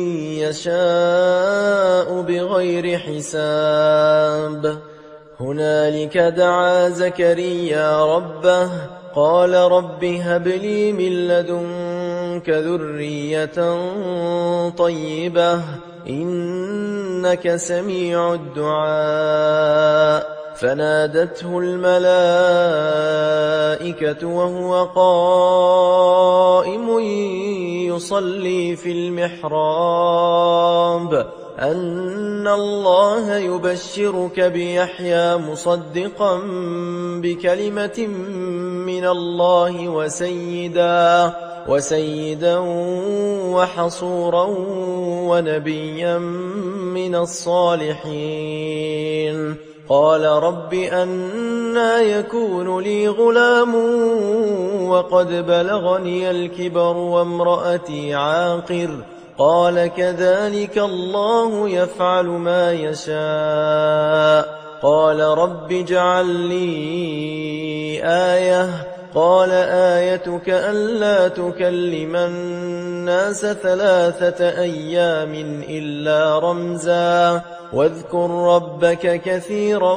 يشاء بغير حساب. هنالك دعا زكريا ربه قال رب هب لي من لدنك ذرية طيبة إنك سميع الدعاء. فنادته الملائكة وهو قائم يصلي في المحراب أن الله يبشرك بيحيى مصدقا بكلمة من الله وسيدا وسيدا وحصورا ونبيا من الصالحين. قال رب أنى يكون لي غلام وقد بلغني الكبر وامرأتي عاقر قال كذلك الله يفعل ما يشاء. قال رب اجعل لي آية قال آيتك ألا تكلم الناس ثلاثة أيام إلا رمزا واذكر ربك كثيرا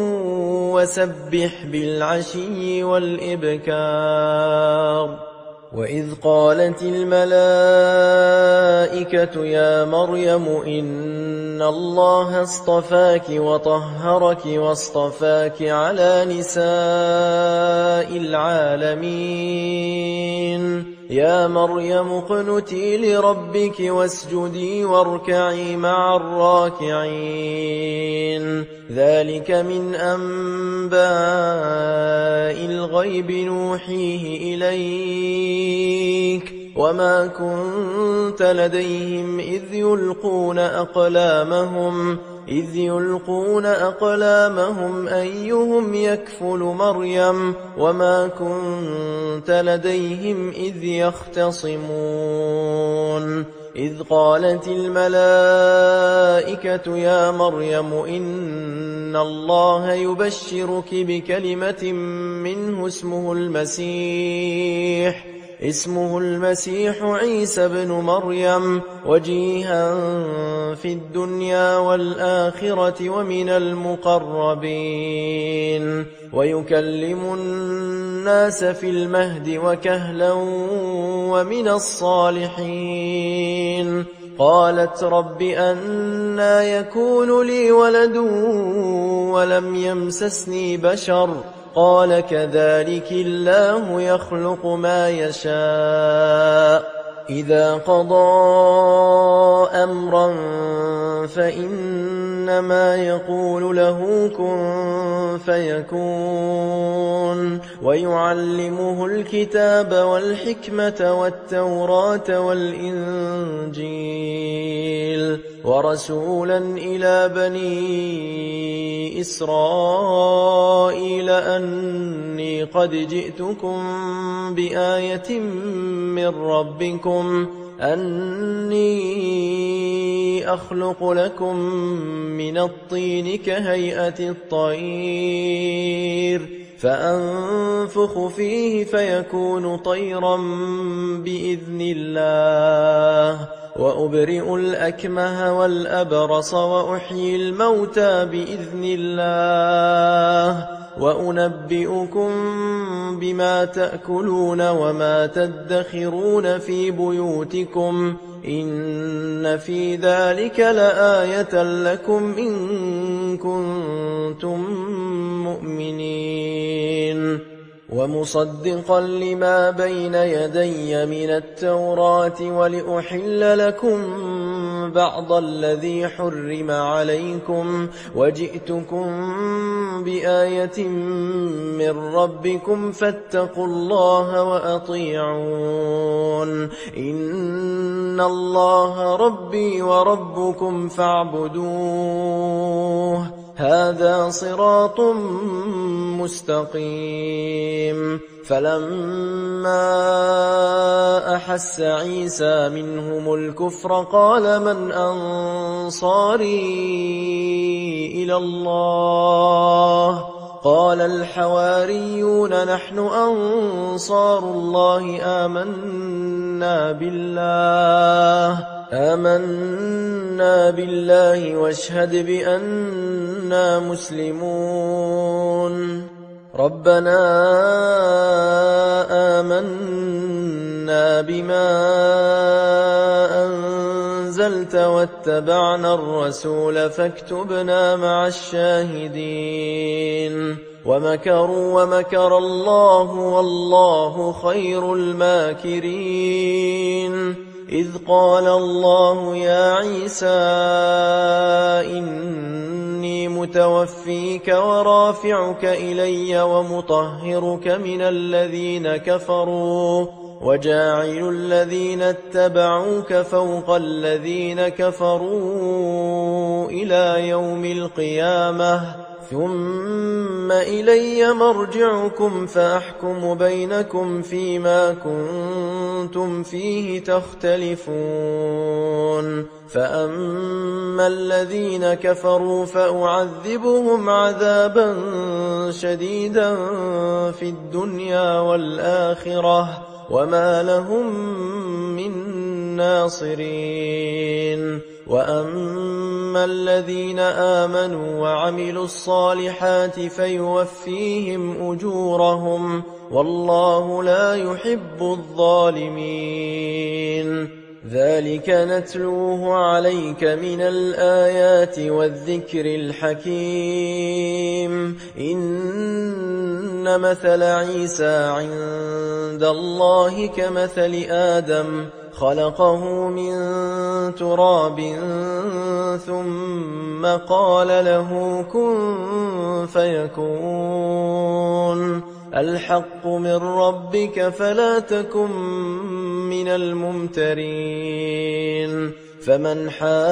وسبح بالعشي والإبكار. وإذ قالت الملائكة يا مريم إن الله اصطفاك وطهرك واصطفاك على نساء العالمين. يا مريم اقنتي لربك واسجدي واركعي مع الراكعين. ذلك من أنباء الغيب نوحيه إليك وما كنت لديهم إذ يلقون أقلامهم إذ يلقون أقلامهم أيهم يكفل مريم وما كنت لديهم إذ يختصمون. إذ قالت الملائكة يا مريم إن الله يبشرك بكلمة منه اسمه المسيح اسمه المسيح عيسى بن مريم وجيها في الدنيا والآخرة ومن المقربين ويكلم الناس في المهد وكهلا ومن الصالحين. قالت رب أنى يكون لي ولد ولم يمسسني بشر قال كذلك الله يخلق ما يشاء إذا قضى أمرا فإن إنما يقول له كن فيكون ويعلمه الكتاب والحكمة والتوراة والإنجيل ورسولا إلى بني إسرائيل أني قد جئتكم بآية من ربكم أني أخلق لكم من الطين كهيئة الطير فأنفخ فيه فيكون طيرا بإذن الله وأبرئ الأكمه والأبرص وأحيي الموتى بإذن الله وأنبئكم بما تأكلون وما تدخرون في بيوتكم إن في ذلك لآية لكم إن كنتم مؤمنين ومصدقا لما بين يدي من التوراة ولأحل لكم بعض الذي حرم عليكم وجئتكم بآية من ربكم فاتقوا الله وأطيعون إن الله ربي وربكم فاعبدوه هذا صراط مستقيم فلما أحس عيسى منهم الكفر قال من أنصاري إلى الله قال الحواريون نحن أنصار الله آمنا بالله آمنا بالله واشهد بأننا مسلمون ربنا آمنا بما أنزلت واتبعنا الرسول فاكتبنا مع الشاهدين ومكروا ومكر الله والله خير الماكرين إذ قال الله يا عيسى إني متوفيك ورافعك إلي ومطهرك من الذين كفروا وجاعل الذين اتبعوك فوق الذين كفروا إلى يوم القيامة ثم إلي مرجعكم فأحكم بينكم فيما كنتم فيه تختلفون فأما الذين كفروا فأعذبهم عذابا شديدا في الدنيا والآخرة وما لهم من ناصرين وأما الذين آمنوا وعملوا الصالحات فيوفيهم أجورهم والله لا يحب الظالمين ذلك نتلوه عليك من الآيات والذكر الحكيم إن مثل عيسى عند الله كمثل آدم خلقه من تراب ثم قال له كن فيكون الحق من ربك فلا تكن من الممترين فمن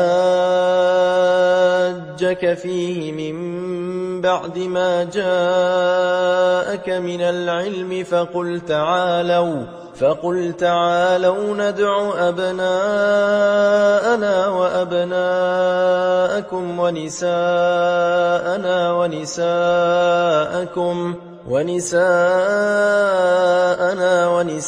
حاجك فيه من بعد ما جاءك من العلم فقل تعالوا فقل تعالوا ندع أبناءنا وأبناءكم ونساءنا ونساءكم ونساءنا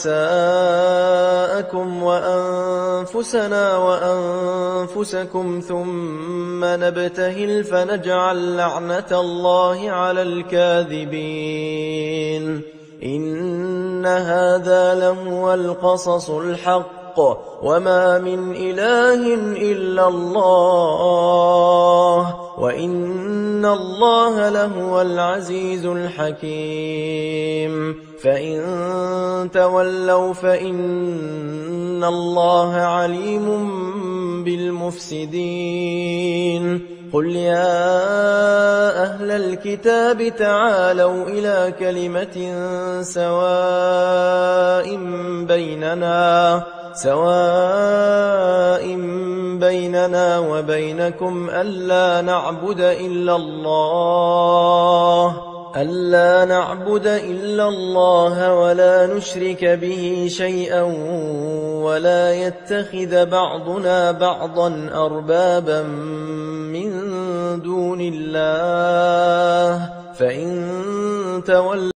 ونساءكم وأنفسنا وأنفسكم ثم نبتهل فنجعل لعنة الله على الكاذبين إن هذا لهو القصص الحق وما من إله إلا الله وإن الله لهو العزيز الحكيم فإن تولوا فإن الله عليم بالمفسدين قل يا أهل الكتاب تعالوا إلى كلمة سواء بيننا سواء بيننا وبينكم ألا نعبد إلا الله ألا نعبد إلا الله ولا نشرك به شيئا ولا يتخذ بعضنا بعضا أربابا من دون الله فإن تولوا